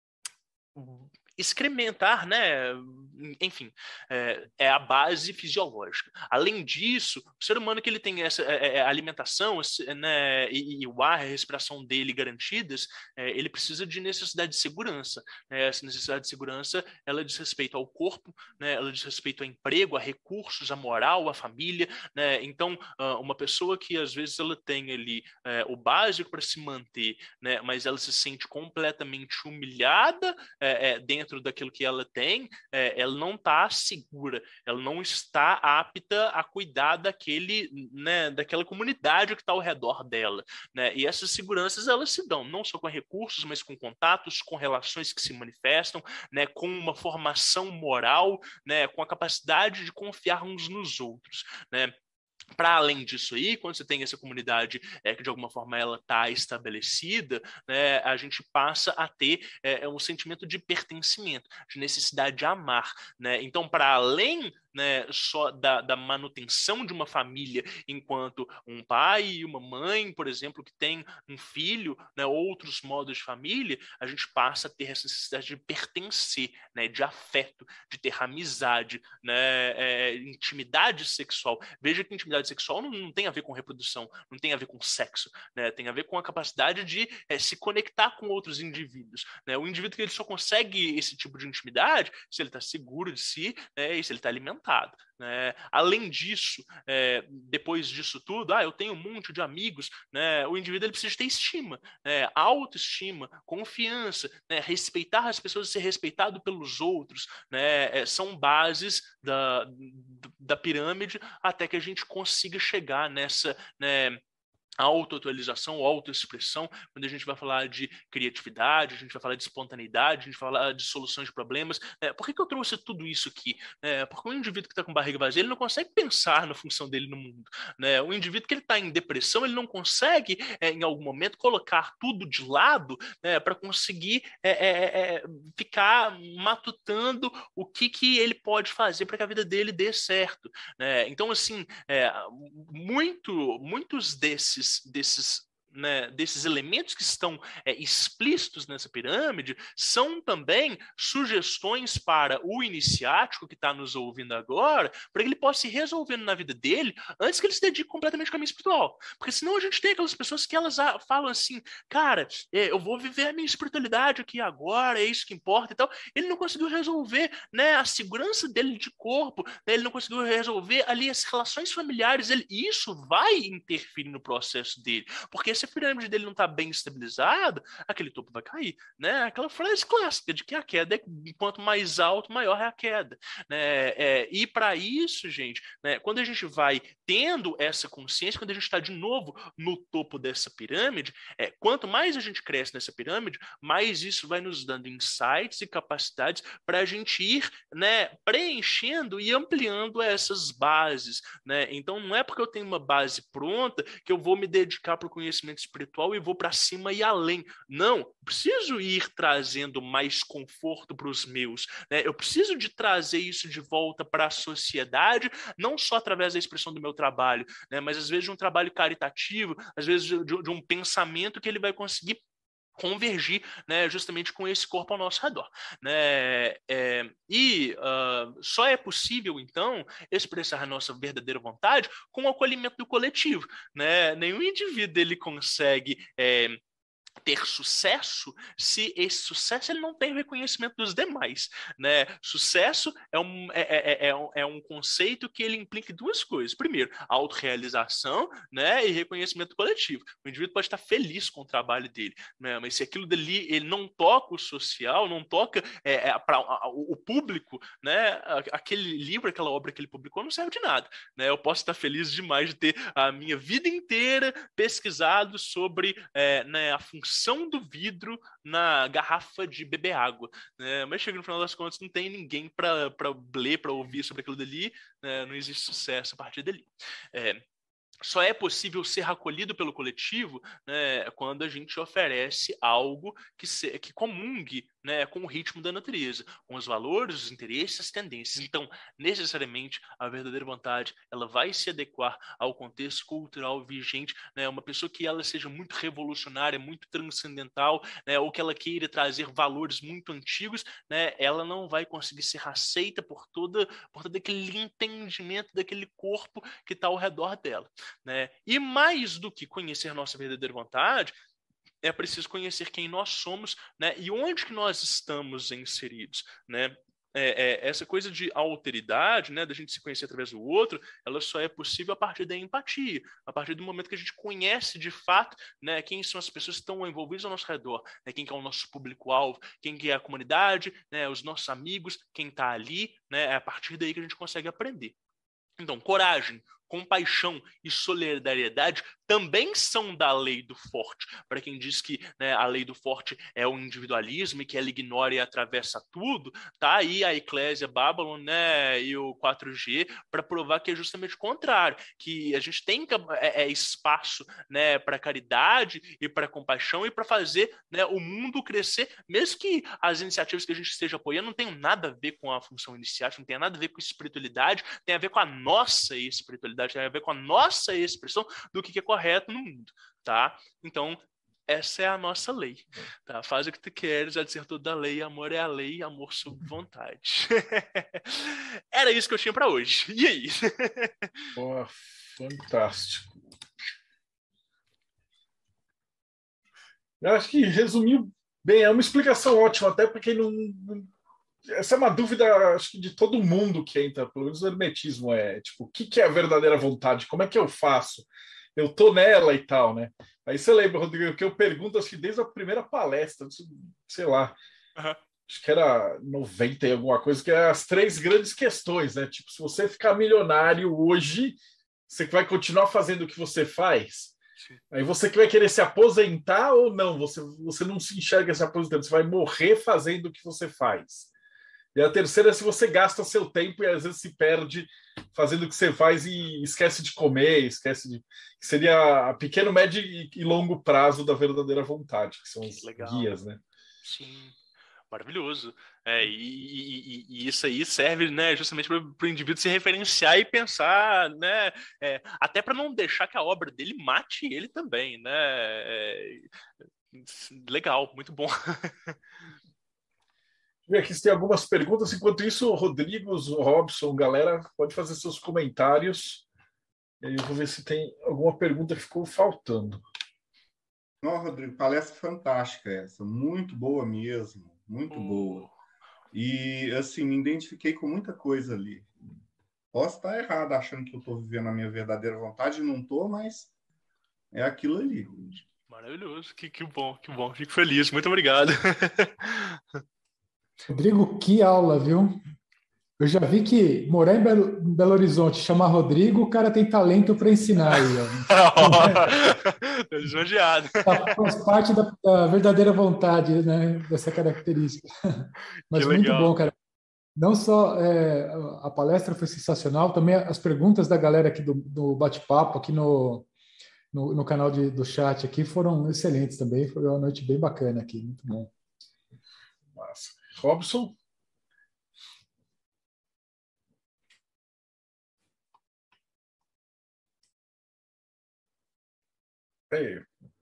excrementar, né? Enfim, é, é a base fisiológica. Além disso, o ser humano que ele tem essa é, é, alimentação, né, e, e o ar, a respiração dele garantidas, é, ele precisa de necessidade de segurança. Né? Essa necessidade de segurança, ela diz respeito ao corpo, né? Ela diz respeito ao emprego, a recursos, a moral, a família. Né? Então, uma pessoa que às vezes ela tem ali é, o básico para se manter, né, mas ela se sente completamente humilhada é, é, dentro daquilo que ela tem, é, ela não está segura, ela não está apta a cuidar daquele, né, daquela comunidade que está ao redor dela. Né? E essas seguranças, elas se dão não só com recursos, mas com contatos, com relações que se manifestam, né, com uma formação moral, né, com a capacidade de confiar uns nos outros. Né? Para além disso aí, quando você tem essa comunidade é, que de alguma forma ela está estabelecida, né, a gente passa a ter é, um sentimento de pertencimento, de necessidade de amar. Né? Então, para além, né, só da, da manutenção de uma família enquanto um pai e uma mãe, por exemplo, que tem um filho, né, outros modos de família, a gente passa a ter essa necessidade de pertencer, né, de afeto, de ter amizade, né, é, intimidade sexual. Veja que intimidade sexual não, não tem a ver com reprodução, não tem a ver com sexo, né, tem a ver com a capacidade de é, se conectar com outros indivíduos. Né? O indivíduo que ele só consegue esse tipo de intimidade se ele está seguro de si, né, e se ele está alimentado. Né? Além disso, é, depois disso tudo, ah, eu tenho um monte de amigos, né? O indivíduo ele precisa ter estima, né? Autoestima, confiança, né? Respeitar as pessoas e ser respeitado pelos outros, né? É, são bases da, da pirâmide até que a gente consiga chegar nessa, né, autoatualização, autoexpressão, quando a gente vai falar de criatividade, a gente vai falar de espontaneidade, a gente vai falar de soluções de problemas. É, por que, que eu trouxe tudo isso aqui? É, porque o indivíduo que está com barriga vazia, ele não consegue pensar na função dele no mundo. Né? O indivíduo que ele está em depressão, ele não consegue, é, em algum momento, colocar tudo de lado, né, para conseguir é, é, é, ficar matutando o que, que ele pode fazer para que a vida dele dê certo. Né? Então, assim, é, muito, muitos desses desses, né, desses elementos que estão é, explícitos nessa pirâmide são também sugestões para o iniciático que está nos ouvindo agora, para que ele possa ir resolvendo na vida dele antes que ele se dedique completamente ao caminho espiritual. Porque senão a gente tem aquelas pessoas que elas falam assim, cara, é, eu vou viver a minha espiritualidade aqui agora, é isso que importa e tal. Ele não conseguiu resolver, né, a segurança dele de corpo, né, ele não conseguiu resolver ali as relações familiares dele, e isso vai interferir no processo dele, porque se a pirâmide dele não está bem estabilizada, aquele topo vai cair, né? Aquela frase clássica de que a queda é quanto mais alto, maior é a queda, né? É, e para isso, gente, né, quando a gente vai tendo essa consciência, quando a gente está de novo no topo dessa pirâmide, é, quanto mais a gente cresce nessa pirâmide, mais isso vai nos dando insights e capacidades para a gente ir, né, preenchendo e ampliando essas bases, né? Então não é porque eu tenho uma base pronta que eu vou me dedicar para o conhecimento espiritual e vou para cima e além. Não, preciso ir trazendo mais conforto para os meus, né? Eu preciso de trazer isso de volta para a sociedade, não só através da expressão do meu trabalho, né? Mas às vezes de um trabalho caritativo, às vezes de, de um pensamento que ele vai conseguir convergir, né, justamente com esse corpo ao nosso redor, né, é, e uh, só é possível então expressar a nossa verdadeira vontade com o acolhimento do coletivo, né, nenhum indivíduo ele consegue é, ter sucesso se esse sucesso ele não tem reconhecimento dos demais, né? Sucesso é um, é, é, é, um, é um conceito que ele implica duas coisas. Primeiro, autorrealização, né, e reconhecimento coletivo. O indivíduo pode estar feliz com o trabalho dele, né, mas se aquilo dali ele não toca o social, não toca é, é, para o público, né, aquele livro, aquela obra que ele publicou não serve de nada, né? Eu posso estar feliz demais de ter a minha vida inteira pesquisado sobre é, né, a função do vidro na garrafa de beber água, né? Mas chega no final das contas, não tem ninguém para ler, para ouvir sobre aquilo dali, né? Não existe sucesso a partir dali. É, só é possível ser acolhido pelo coletivo, né, quando a gente oferece algo que, se, que comungue, né, com o ritmo da natureza, com os valores, os interesses, as tendências. Então, necessariamente, a verdadeira vontade ela vai se adequar ao contexto cultural vigente, né, uma pessoa que ela seja muito revolucionária, muito transcendental, né, ou que ela queira trazer valores muito antigos, né, ela não vai conseguir ser aceita por, toda, por todo aquele entendimento daquele corpo que está ao redor dela, né? E mais do que conhecer nossa verdadeira vontade, é preciso conhecer quem nós somos, né, e onde que nós estamos inseridos, né? É, é, essa coisa de alteridade, né, da gente se conhecer através do outro, ela só é possível a partir da empatia, a partir do momento que a gente conhece de fato, né, quem são as pessoas que estão envolvidas ao nosso redor, né, quem que é o nosso público-alvo, quem que é a comunidade, né, os nossos amigos, quem está ali, né, é a partir daí que a gente consegue aprender. Então, coragem, compaixão e solidariedade também são da lei do forte. Para quem diz que, né, a lei do forte é o individualismo e que ela ignora e atravessa tudo, tá aí a Eclésia Babylon, né, e o quatro G para provar que é justamente o contrário, que a gente tem é, é espaço, né, para caridade e para compaixão e para fazer, né, o mundo crescer, mesmo que as iniciativas que a gente esteja apoiando não tenham nada a ver com a função iniciática, não tenha nada a ver com espiritualidade, tem a ver com a nossa espiritualidade, tem a ver com a nossa expressão do que é correto no mundo, tá? Então, essa é a nossa lei, tá? Faz o que tu queres, já dizer toda a lei, amor é a lei, amor sob vontade. Era isso que eu tinha para hoje. E aí? Pô, fantástico. Eu acho que resumiu bem, é uma explicação ótima, até para quem não... Essa é uma dúvida, acho que de todo mundo que entra, pelo menos no hermetismo, é tipo, o que, que é a verdadeira vontade? Como é que eu faço? Eu tô nela e tal, né? Aí você lembra, Rodrigo, que eu pergunto, acho que desde a primeira palestra, sei lá, uhum. acho que era noventa e alguma coisa, que é as três grandes questões, né? Tipo, se você ficar milionário hoje, você vai continuar fazendo o que você faz? Sim. Aí você que vai querer se aposentar ou não? Você, você não se enxerga se aposentando, você vai morrer fazendo o que você faz. E a terceira é se você gasta seu tempo e às vezes se perde fazendo o que você faz e esquece de comer, esquece de... Que seria a pequeno, médio e longo prazo da verdadeira vontade, que são os Legal. guias, né? Sim, maravilhoso. É, e, e, e isso aí serve, né, justamente para o indivíduo se referenciar e pensar, né, é, até para não deixar que a obra dele mate ele também, né? É, legal, muito bom. Ver aqui se tem algumas perguntas. Enquanto isso, Rodrigo, Robson, galera, pode fazer seus comentários. E aí eu vou ver se tem alguma pergunta que ficou faltando. Não, Rodrigo, palestra fantástica essa. Muito boa mesmo. Muito oh. boa. E, assim, me identifiquei com muita coisa ali. Posso estar errado achando que eu estou vivendo a minha verdadeira vontade. Não estou, mas é aquilo ali. Maravilhoso. Que, que bom, que bom. Fico feliz. Muito obrigado. Rodrigo, que aula, viu? Eu já vi que morar em Belo, Belo Horizonte, chamar Rodrigo, o cara tem talento para ensinar aí. Tô lisonjeado. Faz parte da, da verdadeira vontade, né, dessa característica. Mas que muito legal. bom, cara. Não só é, a palestra foi sensacional, também as perguntas da galera aqui do, do bate-papo, aqui no, no, no canal de, do chat aqui, foram excelentes também. Foi uma noite bem bacana aqui, muito bom. Massa. Robson? Ei.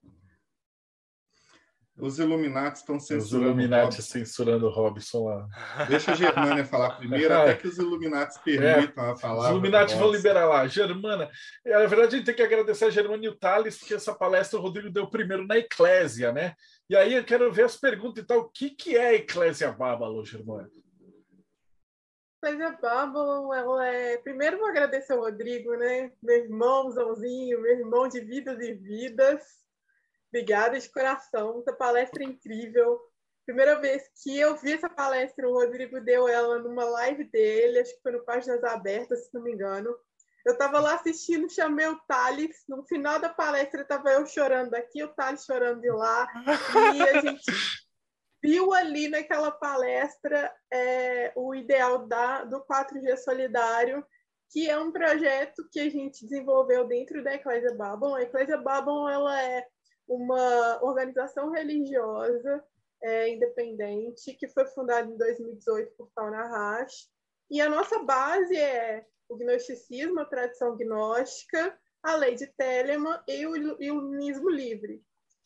Os Illuminati estão censurando. Os Illuminati censurando o Robson lá. Deixa a Germânia falar primeiro, até que os Illuminati permitam é, a palavra. Os Illuminati vão liberar lá. Germana, na verdade, a gente tem que agradecer a Germana e o Thales, porque essa palestra o Rodrigo deu primeiro na Eclésia, né? E aí eu quero ver as perguntas e tal. O que, que é a Eclésia Babylon, Germana? Eclésia Babylon, ela é... Primeiro vou agradecer ao Rodrigo, né? Meu irmãozãozinho, meu irmão de vidas e vidas. Obrigada de coração, essa palestra é incrível. Primeira vez que eu vi essa palestra, o Rodrigo deu ela numa live dele, acho que foi no Páginas Abertas, se não me engano. Eu estava lá assistindo, chamei o Thales, no final da palestra estava eu chorando daqui, o Thales chorando de lá, e a gente viu ali naquela palestra é, o ideal da, do quatro G Solidário, que é um projeto que a gente desenvolveu dentro da Eclésia Babylon. A Eclésia Babylon, ela é uma organização religiosa é, independente, que foi fundado em dois mil e dezoito por Tal Nahash. E a nossa base é o gnosticismo, a tradição gnóstica, a lei de Telemann e o iluminismo livre.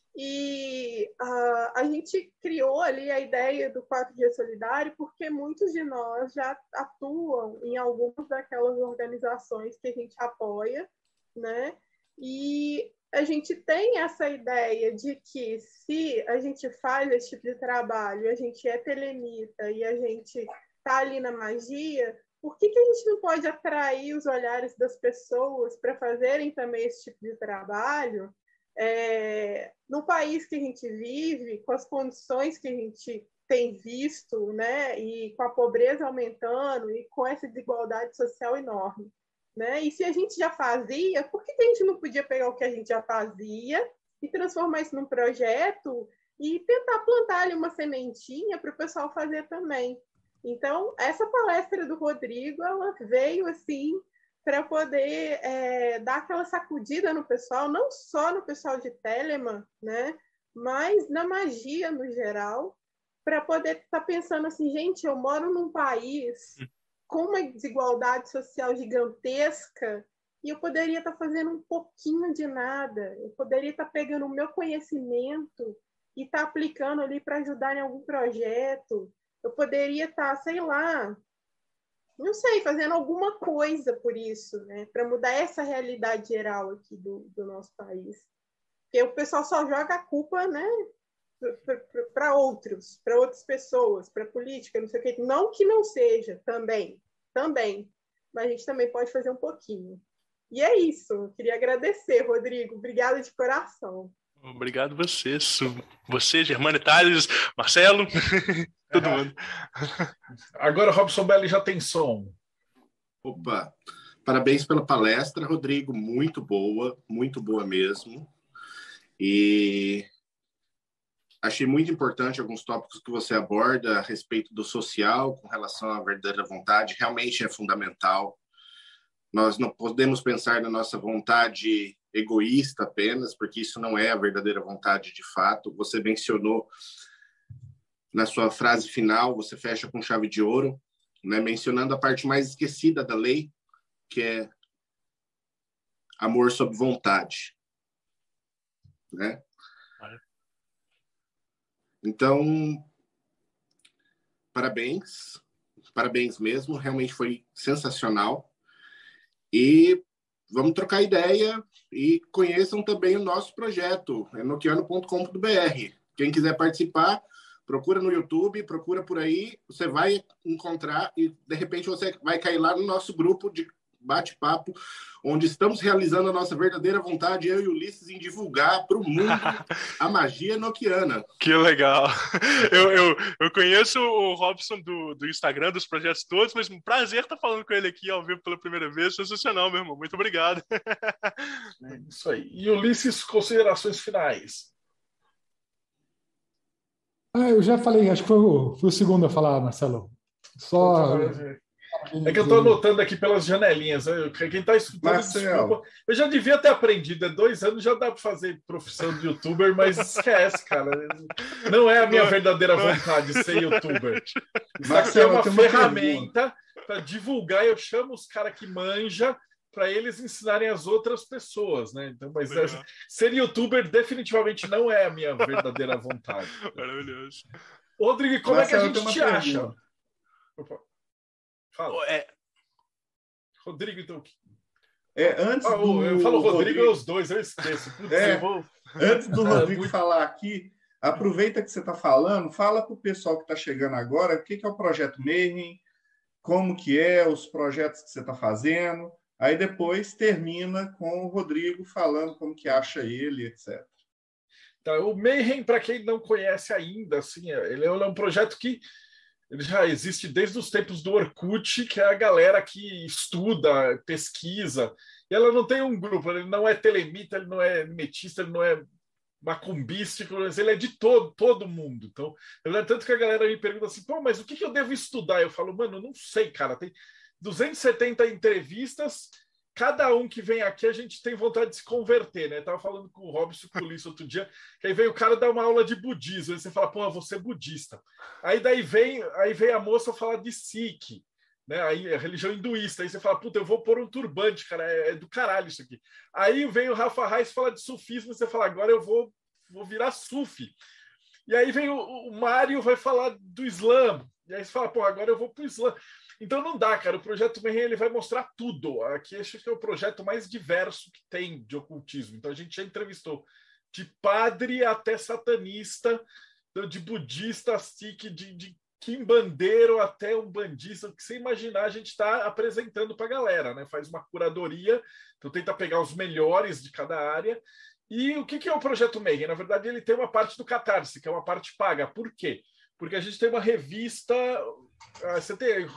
E uh, a gente criou ali a ideia do quatro G Solidário porque muitos de nós já atuam em algumas daquelas organizações que a gente apoia, né? E a gente tem essa ideia de que se a gente faz esse tipo de trabalho, a gente é telemita e a gente está ali na magia, por que, que a gente não pode atrair os olhares das pessoas para fazerem também esse tipo de trabalho? É, no país que a gente vive, com as condições que a gente tem visto, né, e com a pobreza aumentando e com essa desigualdade social enorme, né? E se a gente já fazia, por que a gente não podia pegar o que a gente já fazia e transformar isso num projeto e tentar plantar ali uma sementinha para o pessoal fazer também? Então, essa palestra do Rodrigo, ela veio assim para poder é, dar aquela sacudida no pessoal, não só no pessoal de Telemann, né, mas na magia no geral, para poder estar tá pensando assim, gente, eu moro num país com uma desigualdade social gigantesca e eu poderia estar tá fazendo um pouquinho de nada, eu poderia estar tá pegando o meu conhecimento e estar tá aplicando ali para ajudar em algum projeto, eu poderia estar, tá, sei lá, não sei, fazendo alguma coisa por isso, né? Para mudar essa realidade geral aqui do, do nosso país. Porque o pessoal só joga a culpa, né, para outros, para outras pessoas, para política, não sei o quê. Não que não seja, também, também. Mas a gente também pode fazer um pouquinho. E é isso. Eu queria agradecer, Rodrigo. Obrigada de coração. Obrigado você, você, Germano Tales, Marcelo, todo mundo. Agora Robson Belli já tem som. Opa, parabéns pela palestra, Rodrigo, muito boa, muito boa mesmo. E achei muito importante alguns tópicos que você aborda a respeito do social, com relação à verdadeira vontade, realmente é fundamental. Nós não podemos pensar na nossa vontade egoísta apenas, porque isso não é a verdadeira vontade de fato. Você mencionou na sua frase final, você fecha com chave de ouro, né, mencionando a parte mais esquecida da lei, que é amor sob vontade, né? Então, parabéns, parabéns mesmo, realmente foi sensacional. E vamos trocar ideia e conheçam também o nosso projeto, é noquiano ponto com ponto b r. Quem quiser participar, procura no YouTube, procura por aí, você vai encontrar e, de repente, você vai cair lá no nosso grupo de bate-papo, onde estamos realizando a nossa verdadeira vontade, eu e o Ulisses, em divulgar para o mundo a magia noquiana. Que legal! Eu, eu, eu conheço o Robson do, do Instagram, dos projetos todos, mas um prazer estar falando com ele aqui ao vivo pela primeira vez. Sensacional, meu irmão. Muito obrigado. É isso aí. E Ulisses, considerações finais. Ah, eu já falei, acho que foi o, foi o segundo a falar, Marcelo. Só... É que eu estou anotando aqui pelas janelinhas. Quem está escutando, Marcelo. Desculpa. Eu já devia ter aprendido. É dois anos já dá para fazer profissão de youtuber, mas esquece, cara. Não é a minha verdadeira vontade ser youtuber. Isso Marcelo, aqui é uma ferramenta para divulgar. Eu chamo os caras que manjam para eles ensinarem as outras pessoas, né? Então, mas é, ser youtuber definitivamente não é a minha verdadeira vontade. Maravilhoso. Rodrigo, como Marcelo, é que a gente te acha? Opa. Fala. É. Rodrigo, então. É, antes ah, do eu falo Rodrigo, Rodrigo... é os dois, eu esqueço. Putz, é, eu vou... Antes do Rodrigo muito... falar aqui, aproveita que você está falando, fala para o pessoal que está chegando agora o que, que é o Projeto Mayhem, como que é, os projetos que você está fazendo, aí depois termina com o Rodrigo falando como que acha ele, etcétera. Então, o Mayhem, para quem não conhece ainda, assim, ele é um projeto que ele já existe desde os tempos do Orkut, que é a galera que estuda, pesquisa, e ela não tem um grupo, ele não é telemita, ele não é metista, ele não é macumbístico, ele é de todo, todo mundo. Então, tanto que a galera me pergunta assim, pô, mas o que eu devo estudar? Eu falo, mano, não sei, cara, tem duzentas e setenta entrevistas, cada um que vem aqui, a gente tem vontade de se converter, né? Tava falando com o Robson Pulice outro dia, que aí veio o cara dar uma aula de budismo, aí você fala, pô, você é budista. Aí daí vem, aí vem a moça falar de Sikh, né? Aí a religião hinduísta, aí você fala, puta, eu vou pôr um turbante, cara, é, é do caralho isso aqui. Aí vem o Rafa Reis falar de sufismo, e você fala, agora eu vou, vou virar sufi. E aí vem o, o Mário, vai falar do Islã, e aí você fala, pô, agora eu vou pro Islã. Então não dá, cara. O Projeto Mayhem ele vai mostrar tudo. Aqui acho que é o projeto mais diverso que tem de ocultismo. Então a gente já entrevistou de padre até satanista, de budista, sikh, de, de quimbandeiro até um bandista. O que você imaginar, a gente está apresentando para a galera, né? Faz uma curadoria, então tenta pegar os melhores de cada área. E o que, que é o Projeto Mayhem? Na verdade, ele tem uma parte do Catarse, que é uma parte paga. Por quê? Porque a gente tem uma revista. Você tem.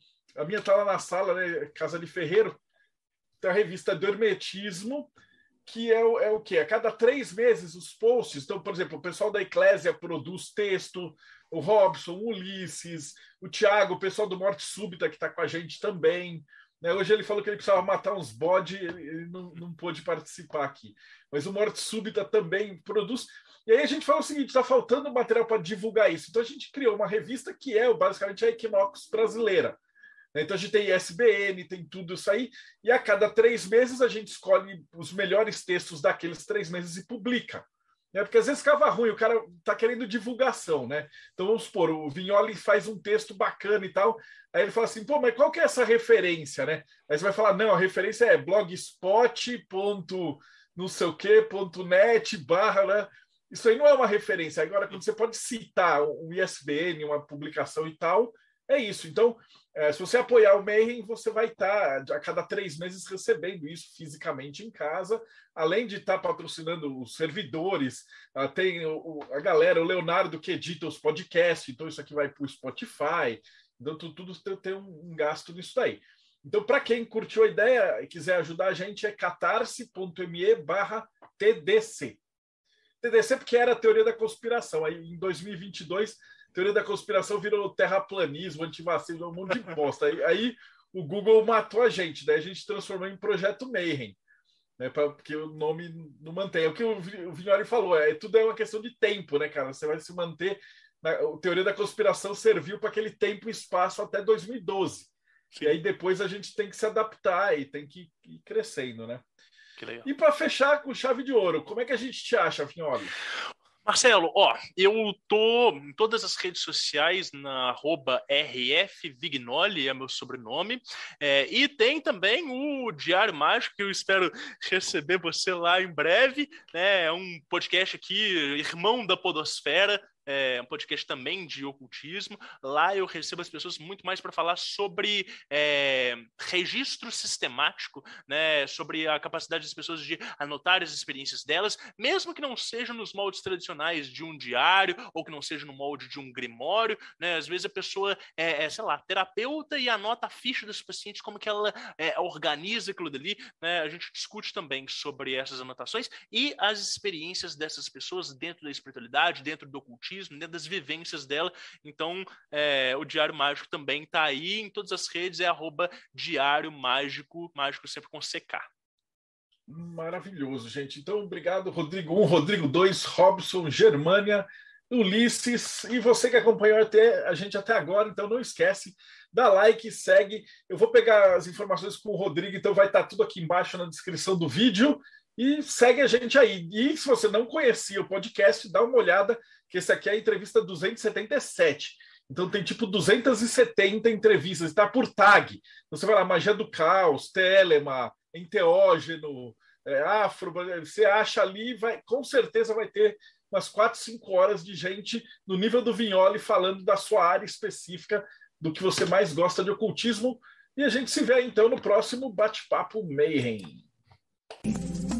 A minha está lá na sala, né? Casa de Ferreiro, tem a revista do Hermetismo, que é o, é o quê? A cada três meses os posts. Então, por exemplo, o pessoal da Eclésia produz texto, o Robson, o Ulisses, o Thiago, o pessoal do Morte Súbita, que está com a gente também. Né? Hoje ele falou que ele precisava matar uns bode, ele não, não pôde participar aqui. Mas o Morte Súbita também produz. E aí a gente fala o seguinte, está faltando material para divulgar isso. Então a gente criou uma revista que é basicamente a Equinox brasileira. Então a gente tem I S B N, tem tudo isso aí, e a cada três meses a gente escolhe os melhores textos daqueles três meses e publica. Né? Porque às vezes ficava ruim, o cara está querendo divulgação, né? Então vamos supor, o Vignoli faz um texto bacana e tal, aí ele fala assim, pô, mas qual que é essa referência, né? Aí você vai falar, não, a referência é blogspot ponto não sei o que, ponto net, barra, né? Isso aí não é uma referência. Agora, quando você pode citar um I S B N, uma publicação e tal, é isso. Então, é, se você apoiar o Mayhem, você vai estar a cada três meses recebendo isso fisicamente em casa, além de estar patrocinando os servidores. Uh, tem o, a galera, o Leonardo, que edita os podcasts, então isso aqui vai para o Spotify. Então, tudo, tudo tem um, um gasto nisso daí. Então, para quem curtiu a ideia e quiser ajudar a gente, é catarse.me barra TDC. T D C porque era a teoria da conspiração. Aí, em dois mil e vinte e dois, a teoria da conspiração virou terraplanismo, antivacina, um monte de bosta. Aí, aí o Google matou a gente, daí a gente transformou em Projeto Mayhem, né, pra, porque o nome não mantém. É o que o, o Vignoli falou, é, tudo é uma questão de tempo, né, cara? Você vai se manter... Na, a teoria da conspiração serviu para aquele tempo e espaço até dois mil e doze. Sim. E aí depois a gente tem que se adaptar e tem que ir crescendo, né? E para fechar com chave de ouro, como é que a gente te acha, Vignoli? Marcelo, ó, eu tô em todas as redes sociais na arroba R F Vignoli, é meu sobrenome, é, e tem também o Diário Mágico, que eu espero receber você lá em breve, né? É um podcast aqui, irmão da podosfera, é um podcast também de ocultismo. Lá eu recebo as pessoas muito mais para falar sobre é, registro sistemático, né, sobre a capacidade das pessoas de anotar as experiências delas, mesmo que não seja nos moldes tradicionais de um diário, ou que não seja no molde de um grimório, né? Às vezes a pessoa é, é sei lá, terapeuta e anota a ficha desse paciente, como que ela é, organiza aquilo dali, né? A gente discute também sobre essas anotações e as experiências dessas pessoas dentro da espiritualidade, dentro do ocultismo, dentro das vivências dela. Então, é, o Diário Mágico também está aí em todas as redes, é arroba Diário Mágico, mágico sempre com C K. Maravilhoso, gente. Então, obrigado, Rodrigo um, Rodrigo dois, Robson, Germânia, Ulisses, e você que acompanhou até, a gente até agora, então não esquece, dá like, segue. Eu vou pegar as informações com o Rodrigo, então vai estar tudo aqui embaixo na descrição do vídeo. E segue a gente aí. E se você não conhecia o podcast, dá uma olhada, que esse aqui é a entrevista duzentos e setenta e sete. Então tem tipo duzentas e setenta entrevistas, está por tag. Então você vai lá, Magia do Caos, Telema, Enteógeno, é, Afro, você acha ali, vai, com certeza vai ter umas quatro, cinco horas de gente no nível do Vignoli falando da sua área específica, do que você mais gosta de ocultismo. E a gente se vê então no próximo Bate-Papo Mayhem.